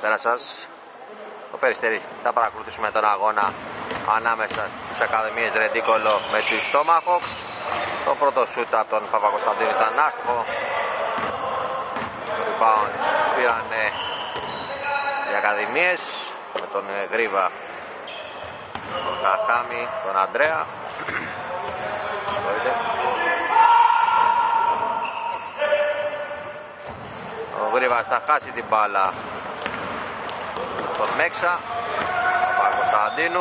Καλησπέρα σας. Το Περιστέρι θα παρακολουθήσουμε τον αγώνα ανάμεσα στις Ακαδημίες Ρεντίκολο με τους Tomahawks. Το πρώτο σούτ από τον Παπακοσταντίνου ήταν άστοχο. Το rebound πήραν οι Ακαδημίες με τον Γρίβα, τον Χαχάμι, τον Αντρέα. Ο Γρίβας θα χάσει την μπάλα τον Μέξα, τον Παπακοσταντίνου.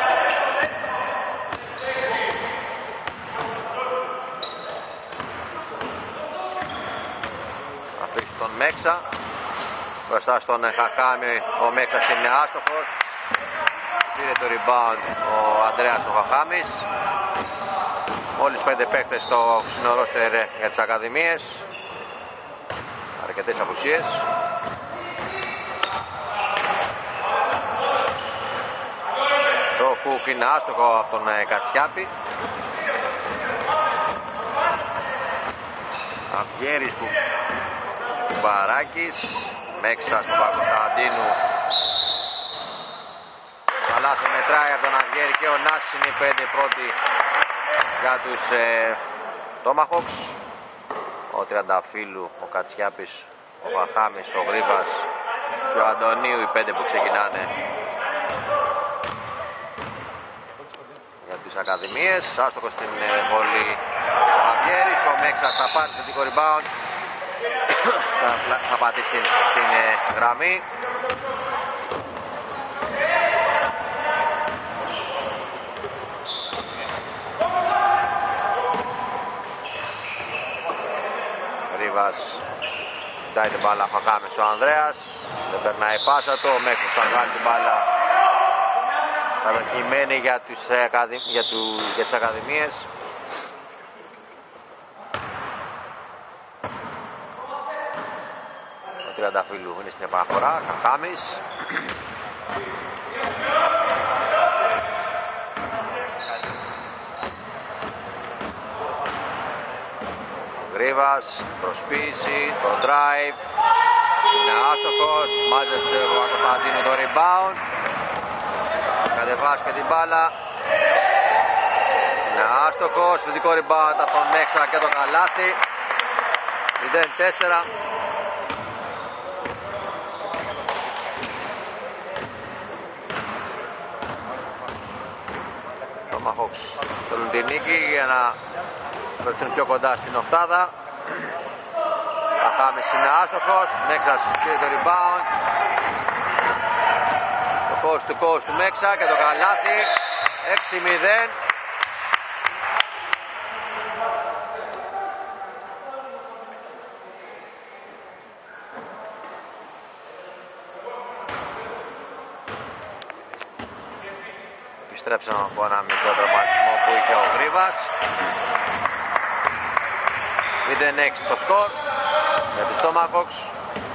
Θα αφήσει τον Μέξα μπροστά στον Χαχάμι. Ο Μέξας είναι άστοχος. Πήρε το rebound ο Ανδρέας ο Χαχάμις. Μόλις 5 παίκτες στο συνορόστερ για τις Ακαδημίες. Αρκετές απουσίες. Το χουκ είναι άστοχο από τον Κατσιάπη. Αυγέρης Κουμπαράκης. Μέξα στον Παπακοσταντίνου. Καλάθι μετράει από τον Αυγέρη και ο Νάσης είναι οι 5 πρώτοι για τους Tomahawks. Ο Τριανταφύλου, ο Κατσιάπης, ο Βαχάμης, ο Γρίβας και ο Αντωνίου, οι 5 που ξεκινάνε για τις Ακαδημίες. Άστοχος στην βολή ο Αυγέρης. Ο Μέξας θα πάρει το δικό rebound. Θα πατήσει την γραμμή. Ζητάει την μπάλα Χαχάμης ο Ανδρέας. Δεν περνάει πάσα του. Ο Μέξας θα βγάλει την μπάλα. Κατοχυμένη για τις Ακαδημίες. Ο Τριανταφύλου είναι στην επαναφορά. Χαχάμης. Γρίβας, προσποίηση, το drive, είναι άστοχος, μάζεψε ο Παπακοσταντίνου το rebound, κατεβάσει και την μπάλα, είναι άστοχος, θετικό rebound από τον Μέξα και το καλάθι, 0-4. Το Tomahawks θέλουν την νίκη για να βρεθούν πιο κοντά στην οκτάδα. Χαχάμις είναι άστοχος. Μέξας πήρε το rebound. Το coast to coast του Μέξα και το καλάθι. 6-0. Επιστρέψαμε από ένα μικρό τραυματισμό που είχε ο Γρίβας. 0-6 το σκορ για τους Tomahawks.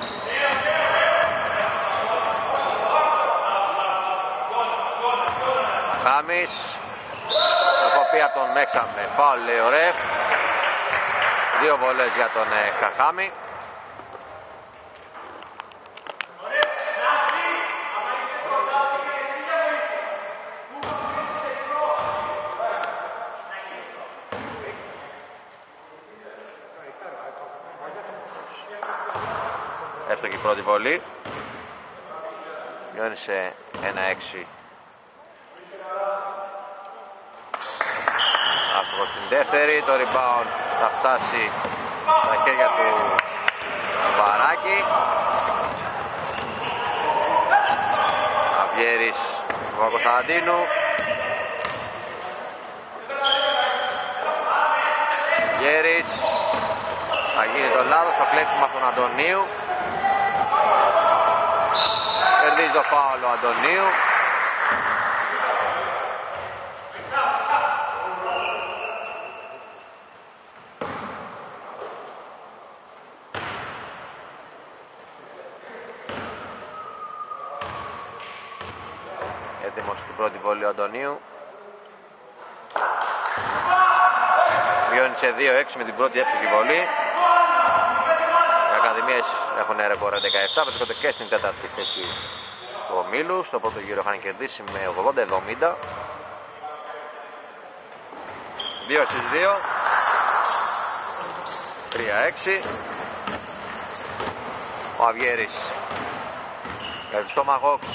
Χάμις, προκοπή από τον Μέξα με φάουλ, λέει ο ρεφ. 2 βολές για τον Χαχάμι. Εύστοχη πρώτη βολή. Μειώνει σε 1-6. Άστοχος στην δεύτερη. Το rebound θα φτάσει στα χέρια του Βαράκη. Αυγέρης του Παπακοσταντίνου. Αυγέρης. Θα γίνει το λάθος, θα κλέψουμε από τον Αντωνίου. Κερδίζει το φάουλ ο Αντωνίου. Έτοιμος στην πρώτη βολή ο Αντωνίου. Μειώνει σε 2-6 με την πρώτη εύκολη βολή. Οι Ακαδημίες έχουν ρεκόρ 17, βρίσκονται και στην τέταρτη θέση του ομίλου. Στο πρώτο γύρο είχαν κερδίσει με 80-70. 2 στις 2. 3-6. Ο Αβιέρης για τους Tomahawks.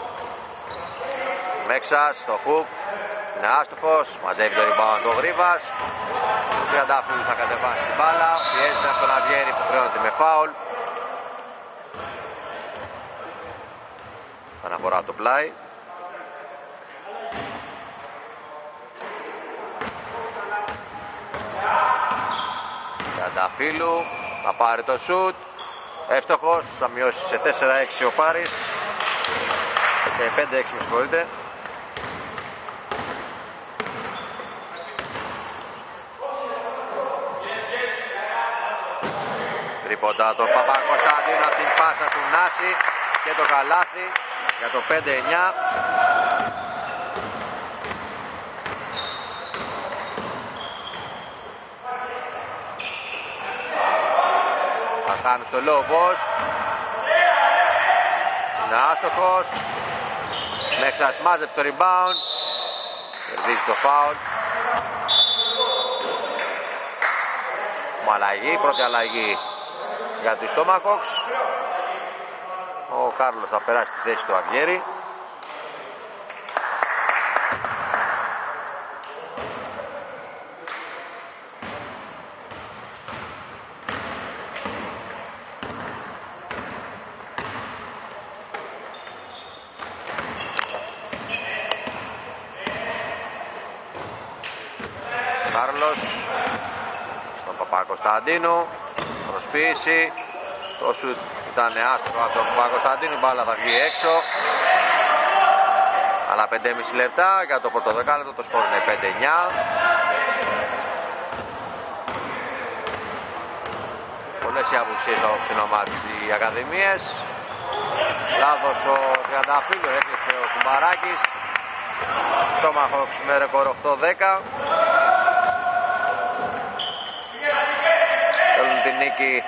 Μέξας στο hook. Είναι άστοχος. Μαζεύει το rebound ο Γρήβας. Ο Τριαντάφυλλου θα κατεβάσει την μπάλα. Πιέζεται από τον Αβιέρη που χρεώνεται με φάουλ. Αναφορά το πλάι. Τριαντάφυλλου θα πάρει το σουτ. Εύστοχος, θα μειώσει σε 4-6 ο Πάρης. Σε 5-6 με συγχωρείτε. Τρίποντα τον Παπακοσταντίνου από την πάσα του Νάση και το καλάθι για το 5-9. Χάνει στο low post. Είναι άστοχος. Μέξας μάζεψε το rebound. Κερδίζει το foul. Αλλαγή, πρώτη αλλαγή για τους Tomahawks. Ο Κάρλος θα περάσει στη θέση του Αβιέρη. Κάρλος στον Παπακοσταντίνου, προσποίηση, το σουτ ήταν άστοχο από τον Παπακοσταντίνου, η μπάλα θα βγει έξω. Αλλά 5,5 λεπτά για το πρώτο δεκάλεπτο, το σκορ είναι 5-9. Πολλές οι απουσίες στο απόψινο μάτς οι Ακαδημίες. Λάθος ο Τριανταφύλλου, έκλειψε ο Κουμπαράκης. Tomahawks με ρεκόρ 8-10. Θέλουν την νίκη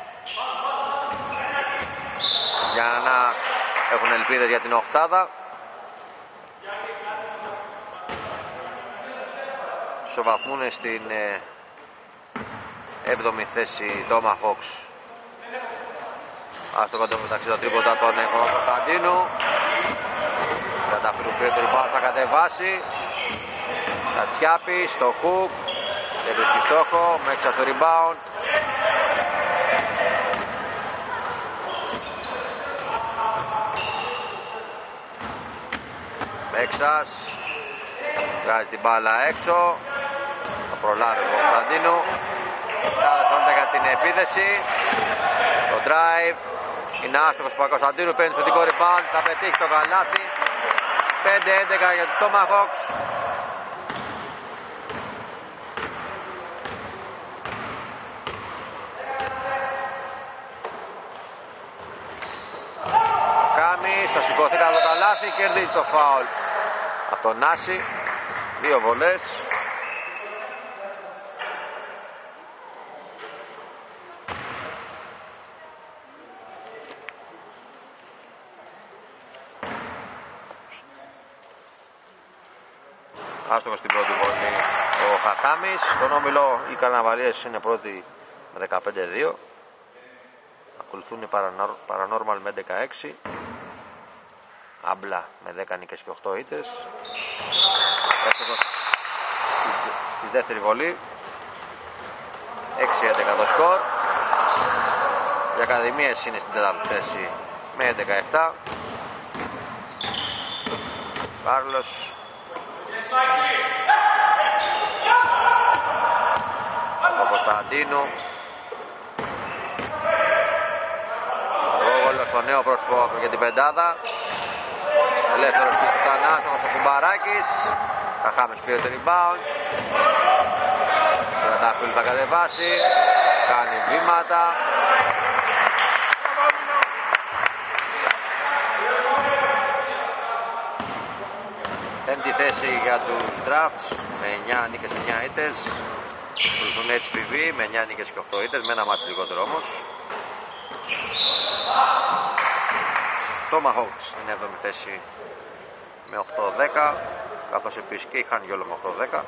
για να έχουν ελπίδες για την οκτάδα. Ισοβαθμούν στην 7η θέση Tomahawks. Ας το κοντό μεταξύ των τρίποτα των Κωνσταντίνου. Για τα φυρουφύρια του rebound θα κατεβάσει. Τατσιάπη στο hook. Δεν βρίσκει στόχο. Μέξα στο rebound. Μέξας. Βγάζει την μπάλα έξω. Θα προλάβει ο Κωνσταντίνου. Θα για την επίθεση. Το drive. Είναι άστοχος ο Κωνσταντίνου. Παίρνει το θετικό rebound. Θα πετύχει το καλάθι. 5-11 για τους Tomahawks. Κάμις θα σηκωθεί κάτω το καλάθι. Κερδίζει το φάουλ από τον Νάση. 2 βολές. Άστοχος στην πρώτη βολή ο Χαχάμης. Στον όμιλο οι Καρναβαλίες είναι πρώτοι με 15-2. Ακολουθούν οι Paranormal με 16. Άμπλα με 10 νίκες και 8 ήττες. Άστοχος στη δεύτερη βολή. 6-11 το σκορ. Οι Ακαδημίες είναι στην τέταρτη θέση με 11-7. Κάρλος. Ο Κωνσταντίνου. Ρόγολος στο νέο πρόσωπο για την πεντάδα. Ελεύθερος του Τανάστοχος ο Κουμπαράκης. Καχάμες πήρε το rebound. Ο Ταφύλλου θα κατεβάσει. Κάνει βήματα. Πέμπτη θέση για τους drafts με 9 νίκες και 9 ήττες. Ακολουθούν HPV με 9 νίκες και 8 ήττες, με ένα μάτς λιγότερο όμως. Tomahawks στην 7η θέση με 8-10, καθώς επίσης και οι Χανιόλο με 8-10.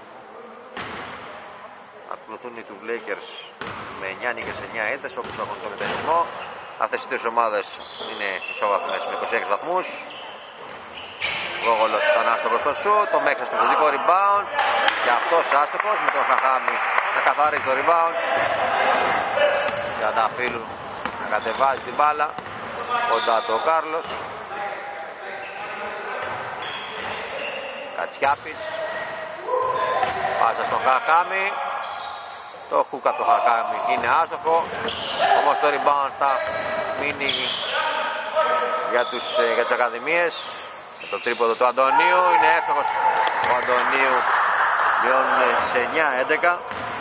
Ακολουθούν οι του Lakers με 9 νίκες, 9 ήττες, όπως έχουν τον μηδενισμό. Αυτές οι τρεις ομάδες είναι ισόβαθμες με 26 βαθμούς. Γόγολος ήταν άστοχος στο σουτ, το Μέξα στο θετικό rebound και αυτός άστοχος με τον Χαχάμι να καθαρίζει το rebound. Για τα φίλου να κατεβάζει την μπάλα κοντά του ο Κάρλος. Κατσιάπης, πάσα στον Χαχάμι, το χουκ από το Χαχάμι είναι άστοχο, όμως το rebound θα μείνει για τις ακαδημίες. Το τρίποδο του Αντωνίου είναι εύστοχος. Ο Αντωνίου μειώνουν σε 9-11.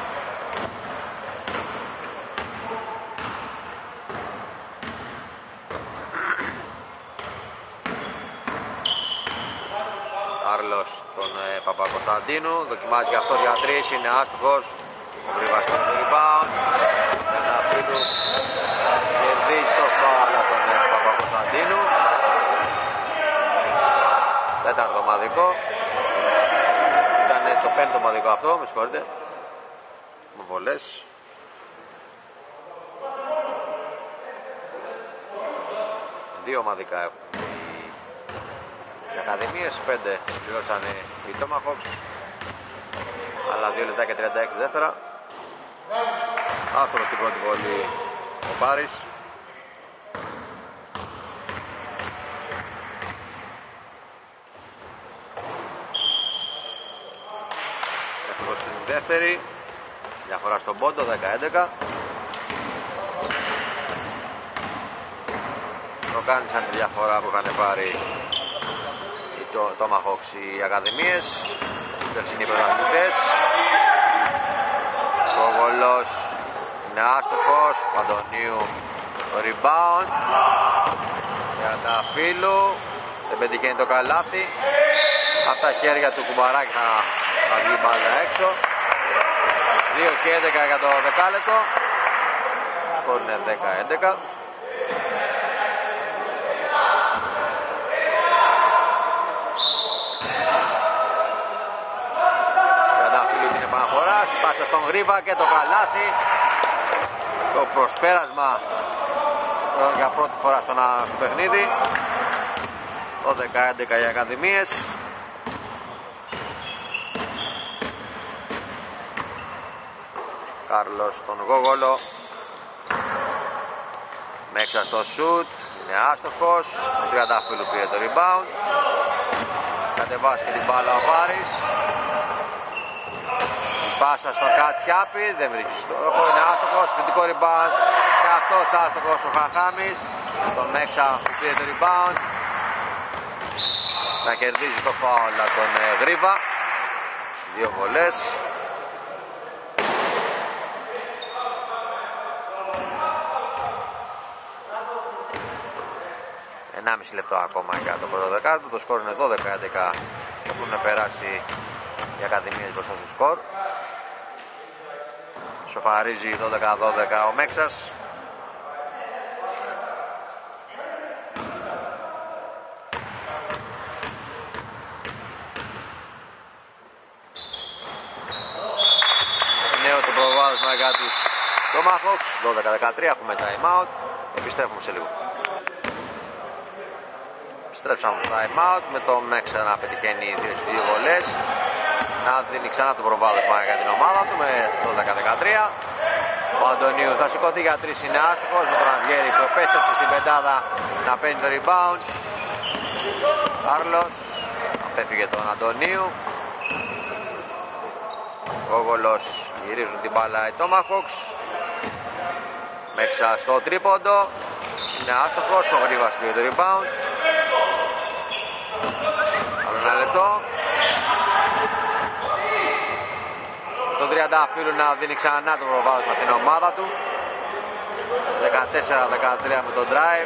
Κάρλος τον Παπακοσταντίνου δοκιμάζει και αυτό για 3, είναι άστοχος. Ο Γρήβας με το rebound. Ένα φίλου κερδίζει το φάουλ από τον Παπακοσταντίνου. Τέταρτο ομαδικό. Ήταν το πέμπτο ομαδικό αυτό, με συγχωρείτε. Με βολές. Δύο ομαδικά έχουν οι ακαδημίες, 5 πληρώσανε οι Tomahawks, αλλά 2 λεπτά και 36 δεύτερα. Άστοχος στην πρώτη βολή ο Πάρης. Δεύτερη, διαφορά στον πόντο, 10-11. Προκάνησαν τη διαφορά που είχαν πάρει οι Tomahawks οι ακαδημίες, οι περσινοί πρωταθλητές. Ο Γολός είναι άστοχος, Παντονίου το rebound. Για τα φίλου, δεν πετυχαίνει το καλάθι. Από τα χέρια του Κουμπαράκη θα βγει μπάλα έξω. 2 και 11 για το δεκάλεπτο. Σκορ είναι 10-11. Καταφύλλου την επαναφορά, πάσα στον Γρήβα και το καλάθι. Το προσπέρασμα για πρώτη φορά στο παιχνίδι. Το 10-11 οι ακαδημίες. Κάρλος τον Γόγολο. Μέξα στο σουτ, είναι άστοχος. Ο Τριαντάφυλλου πήρε το rebound. Κατεβάσει και την μπάλα ο Πάρης. Πάσα στο Κατσιάπη, δεν βρίσκει στόχο, είναι άστοχος. Σπιτικό rebound και αυτός άστοχος ο Χαχάμης. Τον Μέξα που πήρε το rebound. Να κερδίζει το φάουλ από τον Γρήβα. 2 βολές. 1,5 λεπτό ακόμα για το πρώτο δεκάλεπτο. Το σκορ είναι 12-11. Έχουν περάσει οι ακαδημίες μπροστά στο σκορ. Σοφαρίζει 12-12 ο Μέξας. Νέο το προβάδισμα για τους Tomahawks. 12-13, έχουμε time out. Επιστρέφουμε σε λίγο. Επιστρέψαμε το time out με το Μέξα να πετυχαίνει 2 βολές. Να δίνει ξανά το προβάδισμα για την ομάδα του με 12-13. Ο Αντωνίου θα σηκωθεί για 3, είναι άστοχος με τον Αυγέρη που επέστρεψε στην πεντάδα να παίρνει το rebound. Κάρλος απέφυγε τον Αντωνίου. Γόγολος γυρίζουν την μπάλα οι Tomahawks. Μέξα στο τρίποντο, είναι άστοχος, ο Γρήβας πήρε το rebound. Άλλο ένα λεπτό. Τον Τριαντάφυλλου να δίνει ξανά το προβάδισμα στην ομάδα του. 14-13 με τον drive.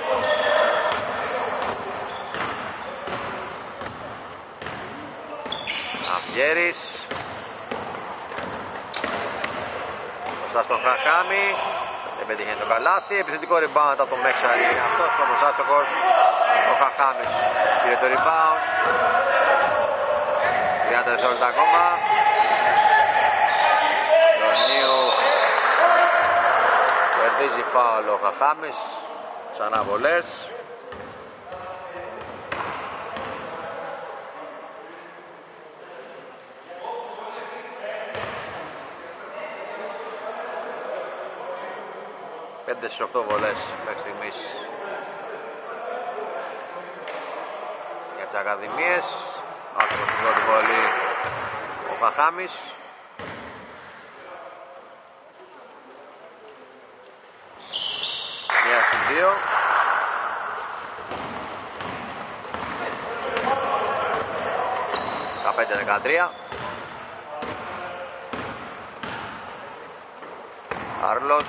Αυγέρης. Μπροστά στο Χαχάμι. δεν πετυχαίνει το καλάθι. Επιθετικό rebound από το Μέξα, είναι αυτός όμως άστοχος. Ο Χαχάμης πήρε το rebound. 30 δευτερόλεπτα ακόμα. Ιωνίου κερδίζει φάουλ ο Χαχάμης. Ξανά βολές. Πέντε στις 8 βολές μέχρι στιγμής για τις ακαδημίες. Άστοχος στην πρώτη βολή ο Χαχάμης. Μία στις 2. Τα 5-13. Άρλος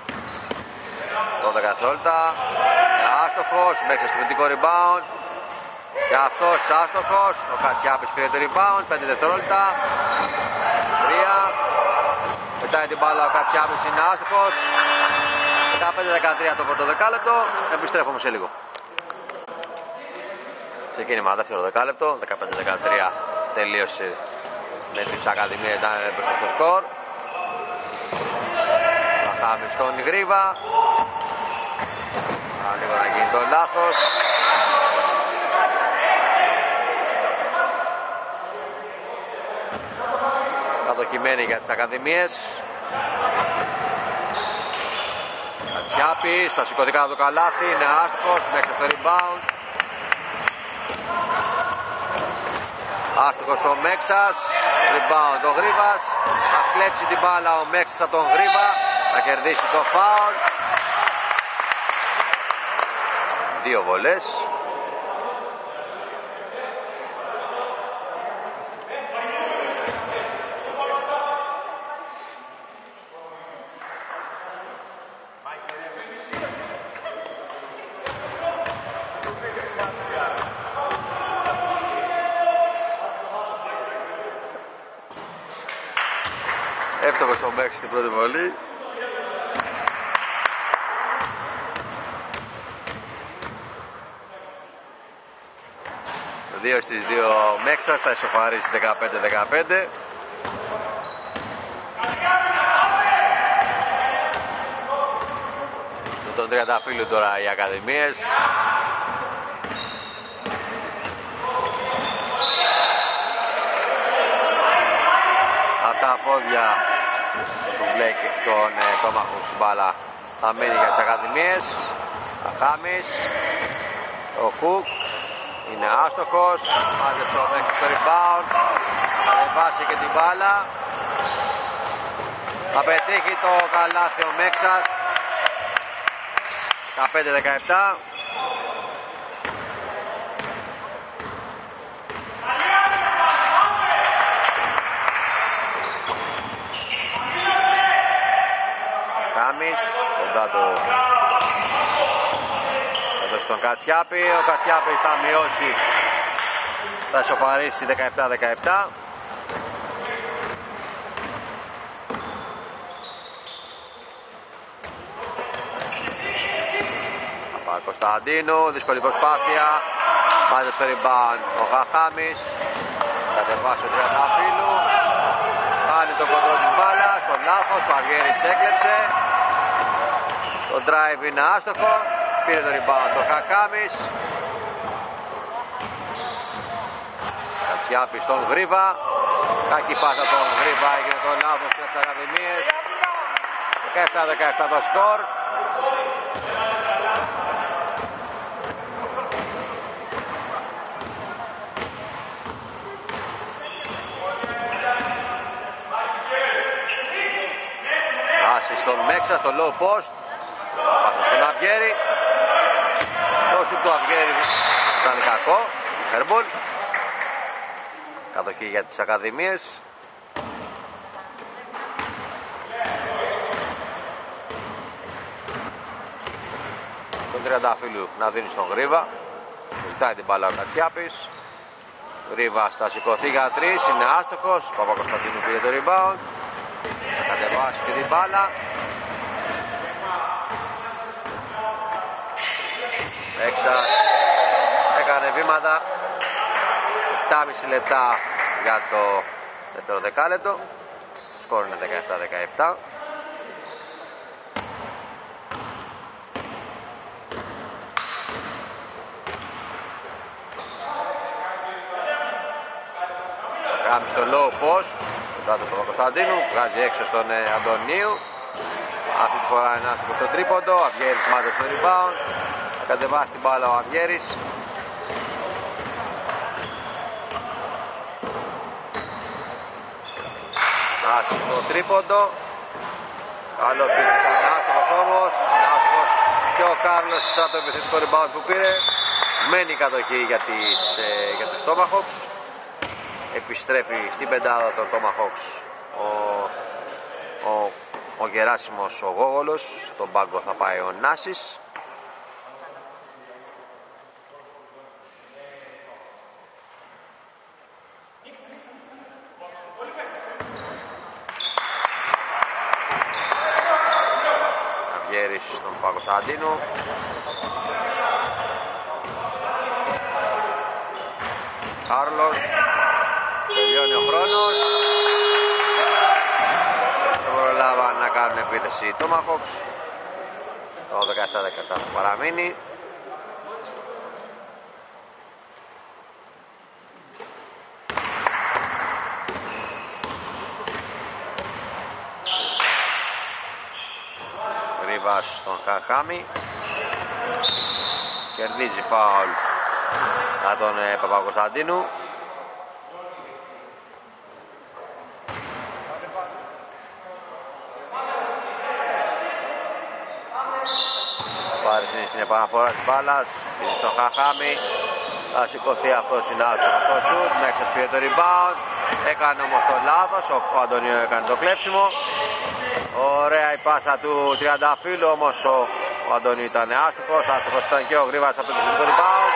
12 δευτερόλεπτα. Άστοχος, Μέξας στο πεντικό rebound. Και αυτός άστοχος. Ο Κατσιάπης πήρε το rebound. 5 δευτερόλεπτα. 3. Πετάει την μπάλα ο Κατσιάπης, είναι άστοχος. 15-13 το πρώτο δεκάλεπτο. Επιστρέφουμε σε λίγο. Ξεκίνημα δεύτερο δεκάλεπτο. 15-13 τελείωσε με τις ακαδημίες να είναι μπροστά στο σκορ. Χαχάμης στον Γρίβα. Λίγο να γίνει το λάθος. Κατοχημένη για τις ακαδημίες. Κατσιάπης, στα σηκωτικά του καλάθι, είναι άστοχος, μέχρι στο rebound. Άστοχος ο Μέξας, rebound ο Γρίβας. Θα κλέψει την μπάλα ο Μέξας από τον Γρίβα, θα κερδίσει το φάουλ. 2 βολές. Εύστοχος ο Μέξ στην πρώτη βολή. Δύο στις 2 Μέξας, θα ισοφαρίσει 15-15. Με τον Τριανταφύλλου τώρα οι ακαδημίες. Από τα πόδια του Μπλέκ, τον Τόμαχου μπάλα θα μείνει για τις ακαδημίες. Αχάμις, ο Κουκ είναι άστοχος, μάζεψε ο Μέξας στο rebound, θα ανεβάσει και την μπάλα, θα πετύχει το καλάθι ο Μέξας. 15-17. Κάμις, κοντά το εδώ στον Κατσιάπη. Ο Κατσιάπης θα μειώσει, θα ισοφαρίσει 17-17. Κωνσταντίνου, δύσκολη προσπάθεια, μάζεψε το rebound ο Χαχάμης, κατεβάσει ο Τριανταφύλλου, κάνει τον κοντρόλ της μπάλας, τον λάθος, ο Αργέρης έκλεψε, το drive είναι άστοχο, πήρε το rebound ο Χαχάμης, Κατσιάπης στον Γρίβα, κακή πάσα τον Γρίβα, έγινε το λάθος στις ακαδημίες, 17-17 το σκορ. Στον Μέξα, στο low post, πάσα στον Αυγέρη, το σουτ του Αυγέρη ήταν κακό, airball, κατοχή για τις ακαδημίες. Τον Τριανταφύλλου να δίνει στον Γρίβα, ζητάει την μπάλα ο Κατσιάπης, Γρίβα θα σηκωθεί για 3, είναι άστοχος, Παπακοσταντίνου πήρε το rebound, θα κατεβάσει και την μπάλα. Έξας έκανε βήματα. 7,5 λεπτά για το δεύτερο δεκάλεπτο. Σκόρ είναι 17-17. Γάμει στο low post κοντά του Κωνσταντίνου, βγάζει έξω στον Αντωνίου. Αυτή τη φορά είναι άστοχος στο τρίποντο. Αβιέρης μάζεψε το rebound. Θα κατεβάσει την μπάλα ο Αβιέρης. Άση στο τρίποντο. Καλώς ήρθε, άστοχος όμως. Άστοχος και ο Κάρλος στο επιθετικό rebound που πήρε. Μένει η κατοχή για τους Tomahawks. Επιστρέφει στην πεντάδα των Tomahawks ο Γεράσιμος ο Γόγολος. Στον πάγκο θα πάει ο Νάσης. Αβιέρης στον Παγκοσταντίνου. Κάρλος. Τελειώνει ο χρόνος. Δεν προλάβαν να κάνουν επίθεση οι Tomahawks. Το 17-17 θα παραμείνει. Γρίβας στον Χαχάμι. Κερδίζει φάουλ για τον Παπακοσταντίνου. Πάρει στην επαναφορά της μπάλας, είναι στο Χαχάμι. Θα σηκωθεί αυτός, είναι άστοχος στο σουτ. Μέξας πήρε το rebound. Έκανε όμως το λάθος, ο Αντωνίου έκανε το κλέψιμο. Ωραία η πάσα του Τριανταφύλλου, όμως ο Αντωνίου ήταν άστοχος. Άστοχος ήταν και ο Γρήβας από το rebound.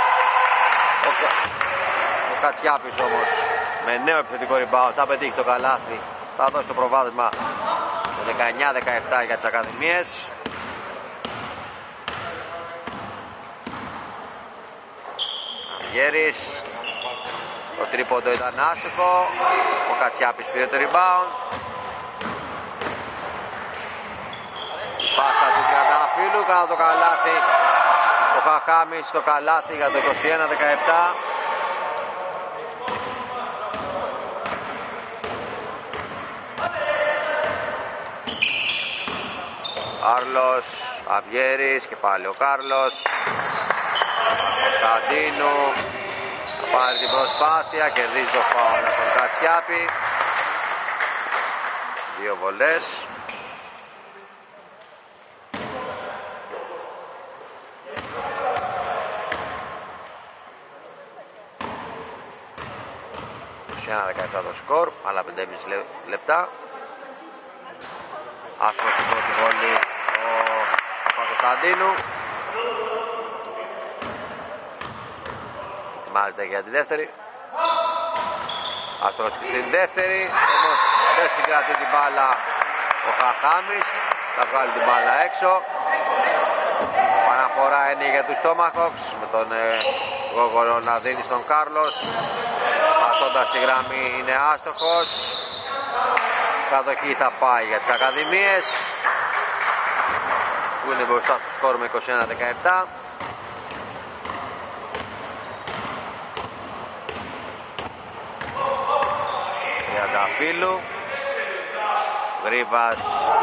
Ο Κατσιάπης όμως με νέο επιθετικό rebound θα πετύχει το καλάθι. Θα δώσει το προβάδισμα το 19-17 για τις Ακαδημίες. Αβιέρης. Το τρίποντο ήταν άστοχο. Ο Κατσιάπης πήρε το rebound. Η πάσα του Τριανταφύλλου κατά το καλάθι. Ο Χαχάμις στο καλάθι για το 21-17. Κάρλος, Αβιέρης και πάλι ο Κάρλος. Κωνσταντίνου θα πάρει την προσπάθεια, κερδίζει το φάουλ από τον Κατσιάπη. Δύο βολές. Ένα 17 το σκορ, άλλα 5,5 λεπτά. Άστοχος στην πρώτη βολή ο Παπακοσταντίνου. Ετοιμάζεται για τη δεύτερη. Άστοχος και στην δεύτερη, όμως δεν συγκρατεί την μπάλα ο Χαχάμις. Θα βγάλει την μπάλα έξω. Παναφορά είναι για τους Tomahawks με τον Γόγολο να δίνει στον Κάρλος. Πατώντας τη γραμμή είναι άστοχος. Κατοχή θα πάει για τις Ακαδημίες που είναι μπροστά στο σκορ με 21-17. Τριανταφύλλου. Γρήβας.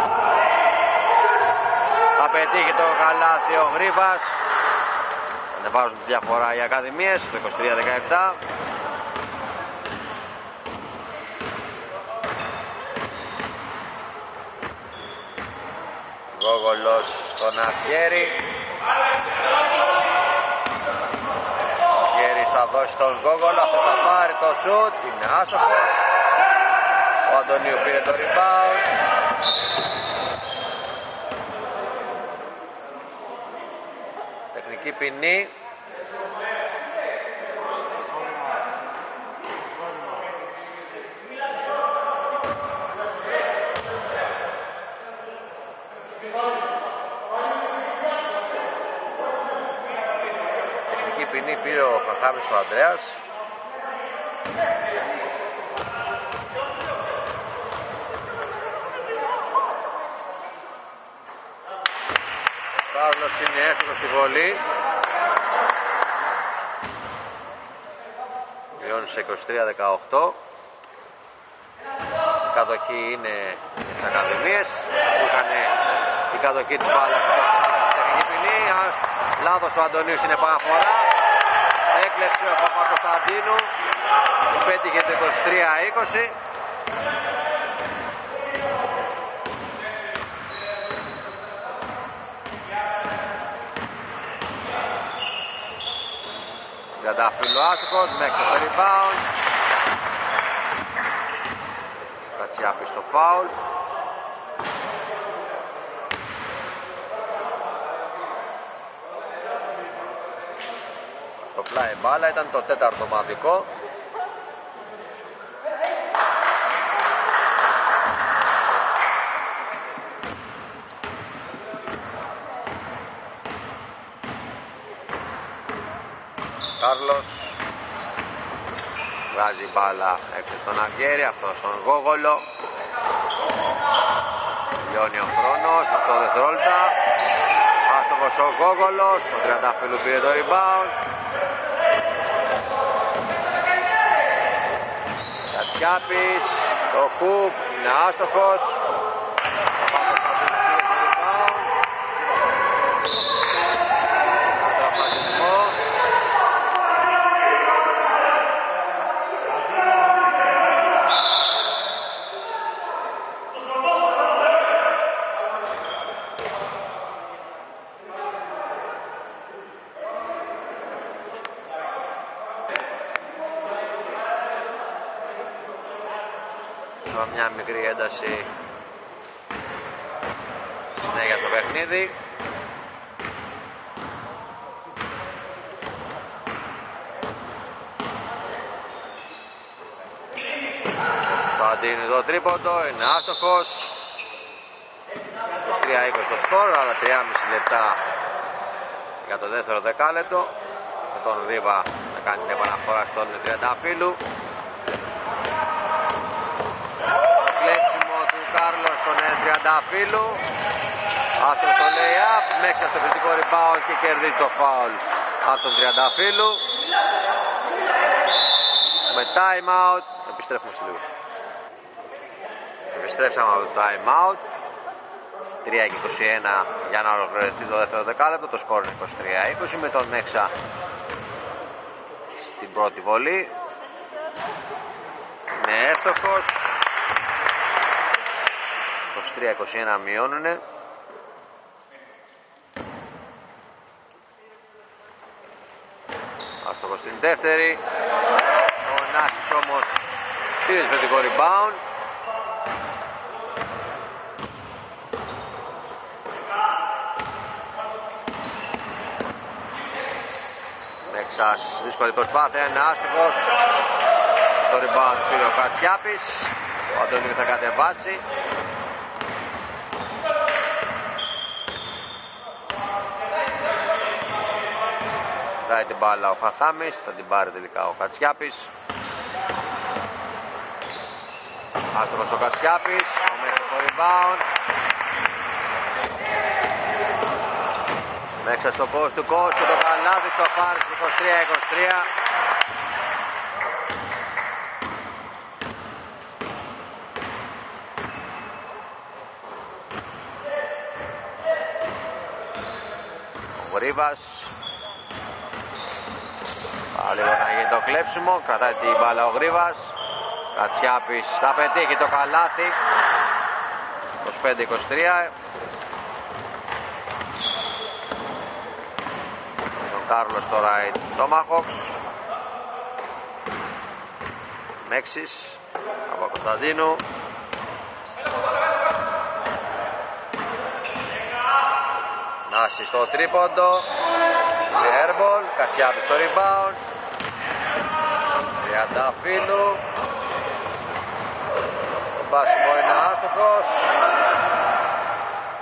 Θα πετύχει το καλάθι ο Γρήβας. Ανεβάζουν τη διαφορά οι Ακαδημίες το 23-17. Γόγολος στον Αβιέρη. Ο Αβιέρης θα δώσει τον Γόγολο, αυτό θα πάρει το σουτ, είναι άστοχος. Ο Αντωνίου πήρε το rebound. Τεχνική ποινή. ποινή πήρε ο Χαχάμης ο Ανδρέας. Ο Κάρλος είναι εύστοχος στη βολή. Μειώνει σε 23-18. Η κατοχή είναι για τις ακαδημίες που είχαν την κατοχή της μπάλας στην τεχνική ποινή. Λάθος ο Αντωνίου στην επαναφορά. Έκλεψε ο Παπακοσταντίνου που πέτυχε το 23-20. Τριαντάφυλλου άστοχος, μέχρι το rebound. Κατσιάπη στο φάουλ. Το πλάι μπάλα ήταν το τέταρτο ομαδικό. Κάρλος βγάζει μπάλα έξω στον Αγκέρη, αυτό στον Γόγολο. Λιώνει ο χρόνος, 8 δευτερόλεπτα. Άστοχος ο Γόγολος, ο Τριαντάφυλλου πήρε το rebound. Κατσιάπης, το κουφ, είναι άστοχος. Μια μικρή ένταση συνέχεια στο παιχνίδι. Παντίνει το τρίποντο, είναι άστοχος. 23-20 το σκορ, αλλά 3,5 λεπτά για το δεύτερο δεκάλεπτο. Με τον Ρίβα να κάνει την επαναφορά στον Τριαντάφυλλου. Κάρλος στον Τριαντάφυλλου. Άστρο στο lay-up, μέχρι στο κριτικό rebound και κερδίζει το foul από τον Τριαντάφυλλου. Με time out, επιστρέφουμε σε λίγο. Επιστρέψαμε από το time out. 3-21 για να ολοκληρωθεί το δεύτερο δεκάλεπτο. Το σκορ είναι 23-20 με τον Μέξα στην πρώτη βολή. Είναι εύστοχος. 23-21 μειώνουνε. Άστοχος στην δεύτερη. Ο Νάσης όμως πήρε το θετικό rebound. Μέξας, δύσκολη προσπάθεια, είναι άστοχος. Το rebound πήρε ο Κατσιάπης. Ο Αντώνης θα κατεβάσει. Δάει την μπάλα ο Χαχάμης, θα την πάρει τελικά ο Κατσιάπης. Άστοχος ο Κατσιάπης, ο Μέξας στο rebound. Μέξας στο post του Κος και το καλάθι σοφάρις 23-23. Ο Γρίβας. Λίγο να γίνει το κλέψιμο, κρατάει την μπάλα ο Γρίβας. Κατσιάπης θα πετύχει το καλάθι. 25-23. Τον Κάρλος τώρα η Tomahawks. Μέξης από Κωνσταντίνου. Νάση στο τρίποντο. Airball, Κατσιάπης στο rebound. Τριαντάφυλλου. Το πάσιμο είναι άστοχος.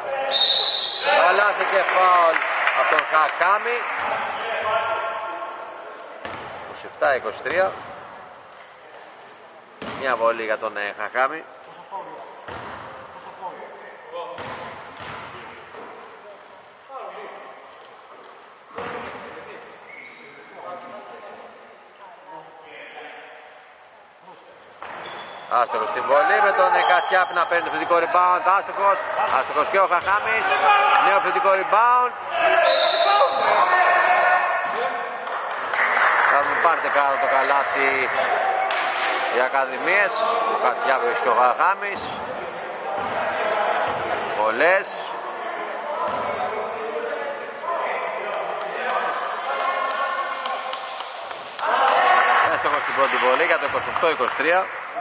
Καλάθι και φάουλ από τον Χακάμι. 7-23. Μια βολή για τον Χαχάμι. Άστοχος στην βολή με τον Κατσιάπη να παίρνει το θετικό rebound. Άστοχος και ο Χαχάμις. Νέο θετικό rebound. Θα μου πάρετε κάτω το καλάθι οι Ακαδημίες. Ο Κατσιάπης και ο Χαχάμις. Βολές. Έστοχος στην πρώτη βολή για το 28-23.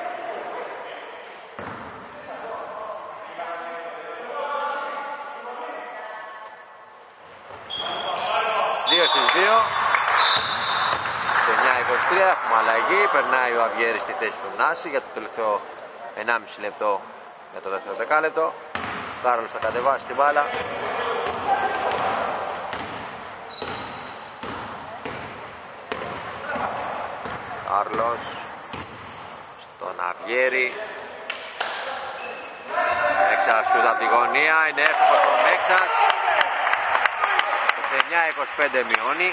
2-2. Σε 9-23 έχουμε αλλαγή. Περνάει ο Αβιέρης στη θέση του Νάση για το τελευταίο 1,5 λεπτό για το δεύτερο δεκάλεπτο. Κάρολος θα κατεβάσει την μπάλα. Κάρλος στον Αβιέρη. Μέξας σούτ από τη γωνία. Είναι εύκολος ο Μέξας. Σε 9-25 μειώνει.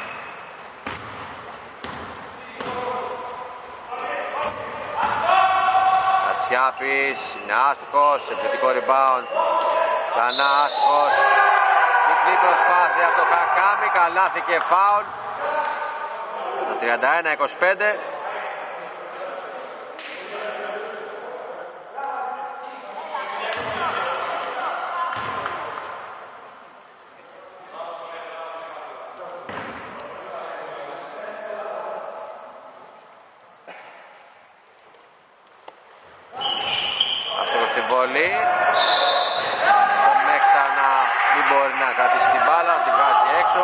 Κατσιάπης είναι άστοχος, επιθετικό rebound. Ξανά άστοχος. Διπλή προσπάθεια από το Χαχάμι, καλάθι και φάουλ. Το 31-25. Βολή. Το Μέξα να μην μπορεί να κρατήσει την μπάλα, να την βγάζει έξω.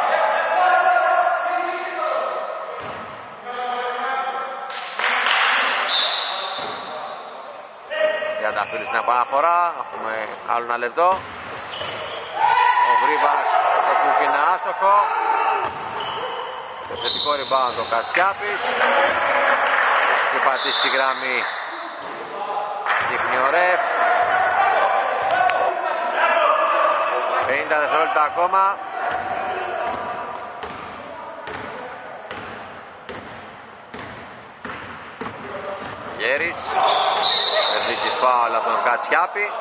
Για τα φίλους στην επαναφορά, έχουμε άλλο ένα λεπτό. Ο Γρήβας το κουκκι είναι άστοχο. Θετικό rebound ο Κατσιάπης. Έχει πατήσει τη γραμμή. Δείχνει ο Ρεφ. 50 δευτερόλεπτα ακόμα. Γέρης. Κερδίζει φάουλ από τον Κατσιάπη.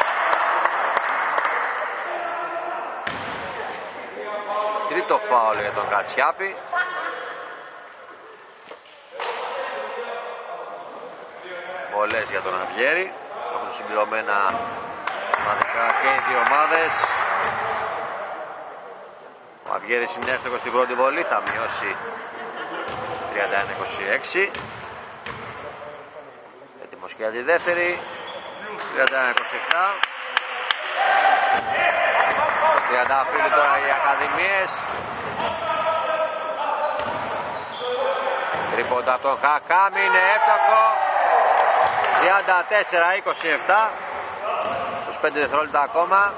Τρίτο φάουλ για τον Κατσιάπη. Βολές για τον Αβιέρη. Έχουν συμπληρωμένα ομαδικά και οι δύο ομάδες. Ο Αβιέρης είναι εύστοχος στην πρώτη βολή, θα μειώσει 31-26. Έτοιμος και για τη δεύτερη. 31-27. 30 φίλοι τώρα οι Ακαδημίες. Τρίποτα από τον Χαχάμι, είναι εύστοχο. 34-27. 25 δευτερόλεπτα ακόμα.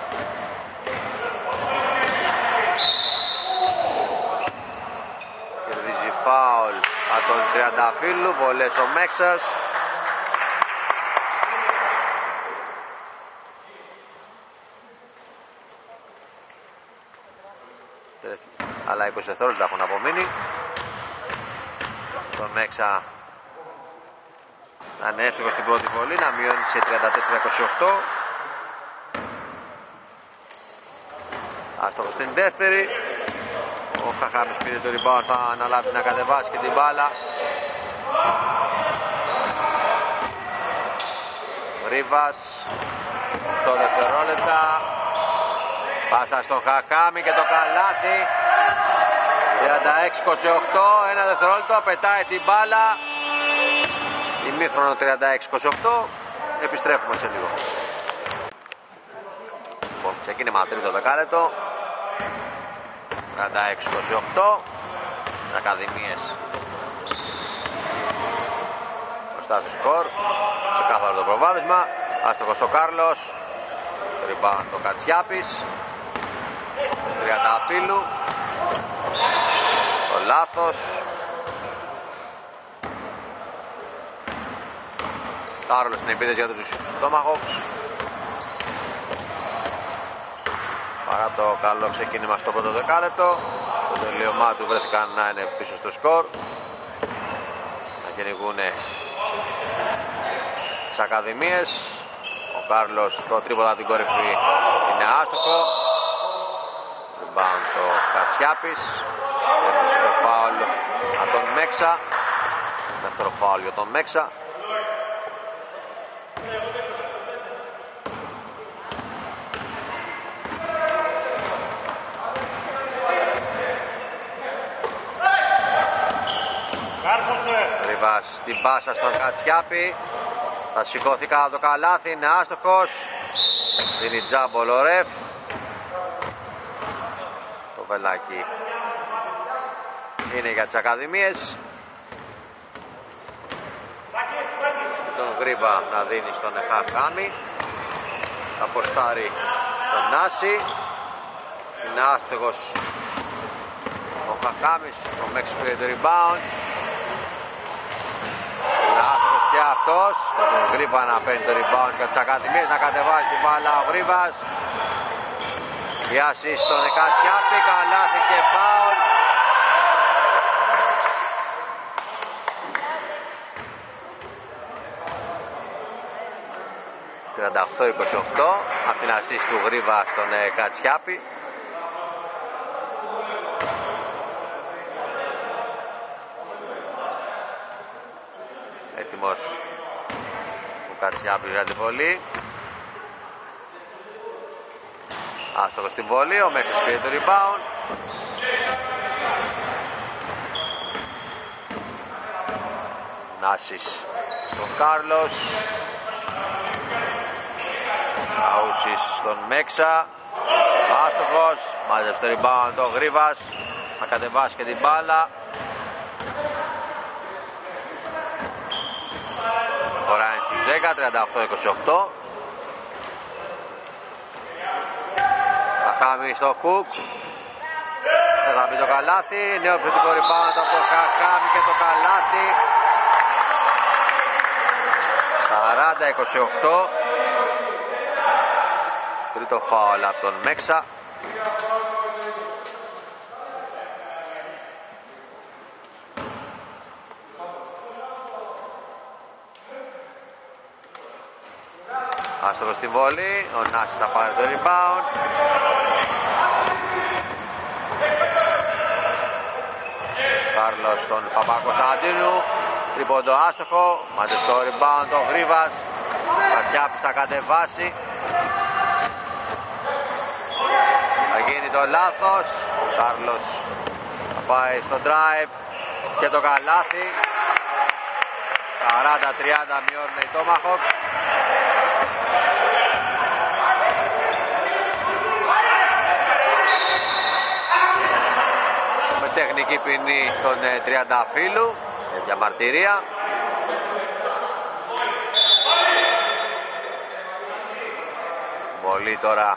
Κερδίζει φάουλ από τον Τριανταφύλλου. Βολές ο Μέξας. Αλλά 20 δευτερόλεπτα έχουν απομείνει. Τον Μέξα να είναι εύστοχος στην πρώτη βολή, να μειώνει σε 34-28. Άστοχος στην δεύτερη. Ο Χαχάμις πήρε το rebound, θα αναλάβει να κατεβάσει και την μπάλα. Ρίβας 8 δευτερόλεπτα. Πάσα στον Χαχάμι και το καλάθι. 36-28, ένα δευτερόλεπτο, πετάει την μπάλα. Ημίχρονο 36-28, επιστρέφουμε σε λίγο. Λοιπόν, ξεκίνημα τρίτο δεκάλεπτο. 36-28, Ακαδημίες μπροστά στο σκορ. Ξεκάθαρο το προβάδισμα. Άστοχος ο Κάρλος. Rebound ο Κατσιάπης. Τριανταφύλλου. Το λάθος. Κάρλος στην επίθεση για τους Tomahawks. Παρά το καλό ξεκίνημα στο πρώτο δεκάλεπτο, το τελείωμά του βρέθηκαν να είναι πίσω στο σκορ, να κυνηγούν τις ακαδημίες. Ο Κάρλος το τρίποντα από την κορυφή είναι άστοχο. Rebound το Κατσιάπης. Έρχεται το φάουλ από τον Μέξα. Δεύτερο φάουλ για τον Μέξα. Ρίβας την πάσα στον Κατσιάπη. Θα σηκώθει κάτω το καλάθι, είναι άστοχος. Δίνει τζάμπολ ο ρεφ. Το βελάκι είναι για τις ακαδημίες. Τον Γρήβα να δίνει στον Χαχάμι. Θα ποστάρει τον Νάση. Είναι άστοχος ο Χαχάμις. Ο Μέξ πήρε το rebound. Είναι άστοχος και αυτός. Θα τον Γρήβα να παίρνει το rebound για τις ακαδημίες, να κατεβάζει την μπάλα ο Γρήβας. Η assist στον Κατσιάπη, καλάθι και φάουλ. ...38-28 από την assist του Γρήβα στον Κατσιάπη. Έτοιμος ο Κατσιάπης για την βολή. Άστοχος στην βολή, ο Μέξας πήρε το rebound. Νάσης στον Κάρλος. Αούσης στον Μέξα. Άστοχος, μάζεψε το rebound ο Γρήβας. Θα κατεβάσει και την μπάλα. Φορά είναι στους 10, 38-28. Χάμι στο Χουκ. Δεν θα μπει το καλάθι. Νέο επιθετικό rebound από το Χαχάμι και το καλάθι. 40-28. Τρίτο φάουλ από τον Μέξα. Άστοχος στην βολή. Ο Νάσης θα πάρει το rebound. Κάρλος στον Παπακοσταντίνου. Τρίποντο άστοχο. Μαζεύει το rebound ο Γρήβας. Κατσιάπης θα κατεβάσει. Θα γίνει το λάθος. Ο Κάρλος θα πάει στο drive και το καλάθι. 40-30 μειώνουν οι Tomahawks. Με τεχνική ποινή στον Τριανταφύλου για διαμαρτυρία. Βολή τώρα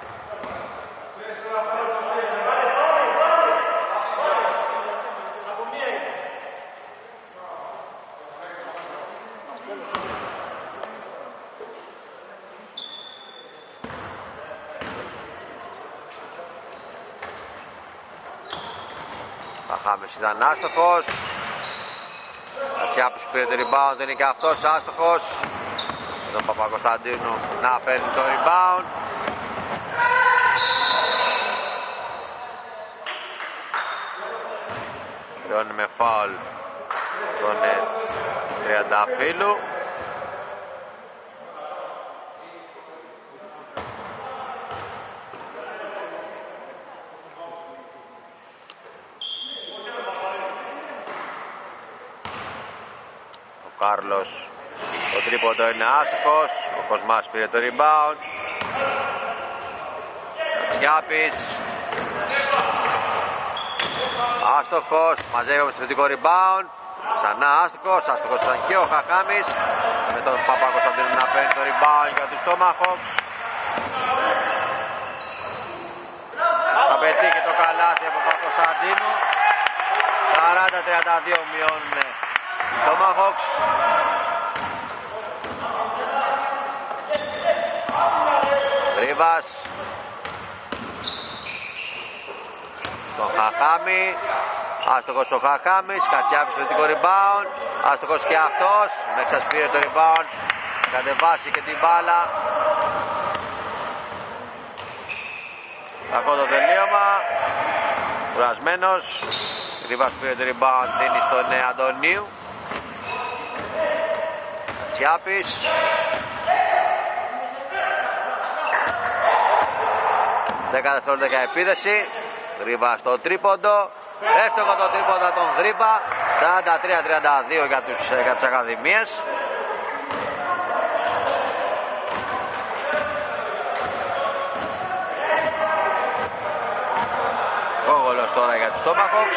Χάμις ήταν άστοχος. Κατσιάπης πήρε το rebound, είναι και αυτός άστοχος. Τον Παπακοσταντίνου να παίρνει το rebound. Χρεώνει με φάουλ τον Τριανταφύλου. Κάρλος, το τρίποντο είναι άστοχος. Ο Κοσμάς πήρε το rebound. Κατσιάπης άστοχος, μαζεύει όμως το θετικό rebound. Ξανά άστοχος, άστοχος ήταν και ο Χαχάμις. Με τον Παπακοσταντίνου να παίρνει το rebound για τους Tomahawks. Θα πετύχει το καλάθι από Παπακοσταντίνου. 40-32 μειώνουν Tomahawks. Γρίβας. Στον Χαχάμι. Άστοχος ο Χαχάμις. Κατσιάπης με το rebound. Άστοχος και αυτός. Μέξας πήρε το rebound. Κατεβάσει και την μπάλα. Κακό το τελείωμα. Κουρασμένος. Γρίβας πήρε το rebound. Δίνει στον Αντωνίου. Κατσιάπης. 10 δευτερόλεπτα για επίδεση. Γρίβα στο τρίποντο. Εύστοχο το τρίποντο τον Γρίβα. 43-32 για τις Ακαδημίες. Γόγολος τώρα για τους Tomahawks.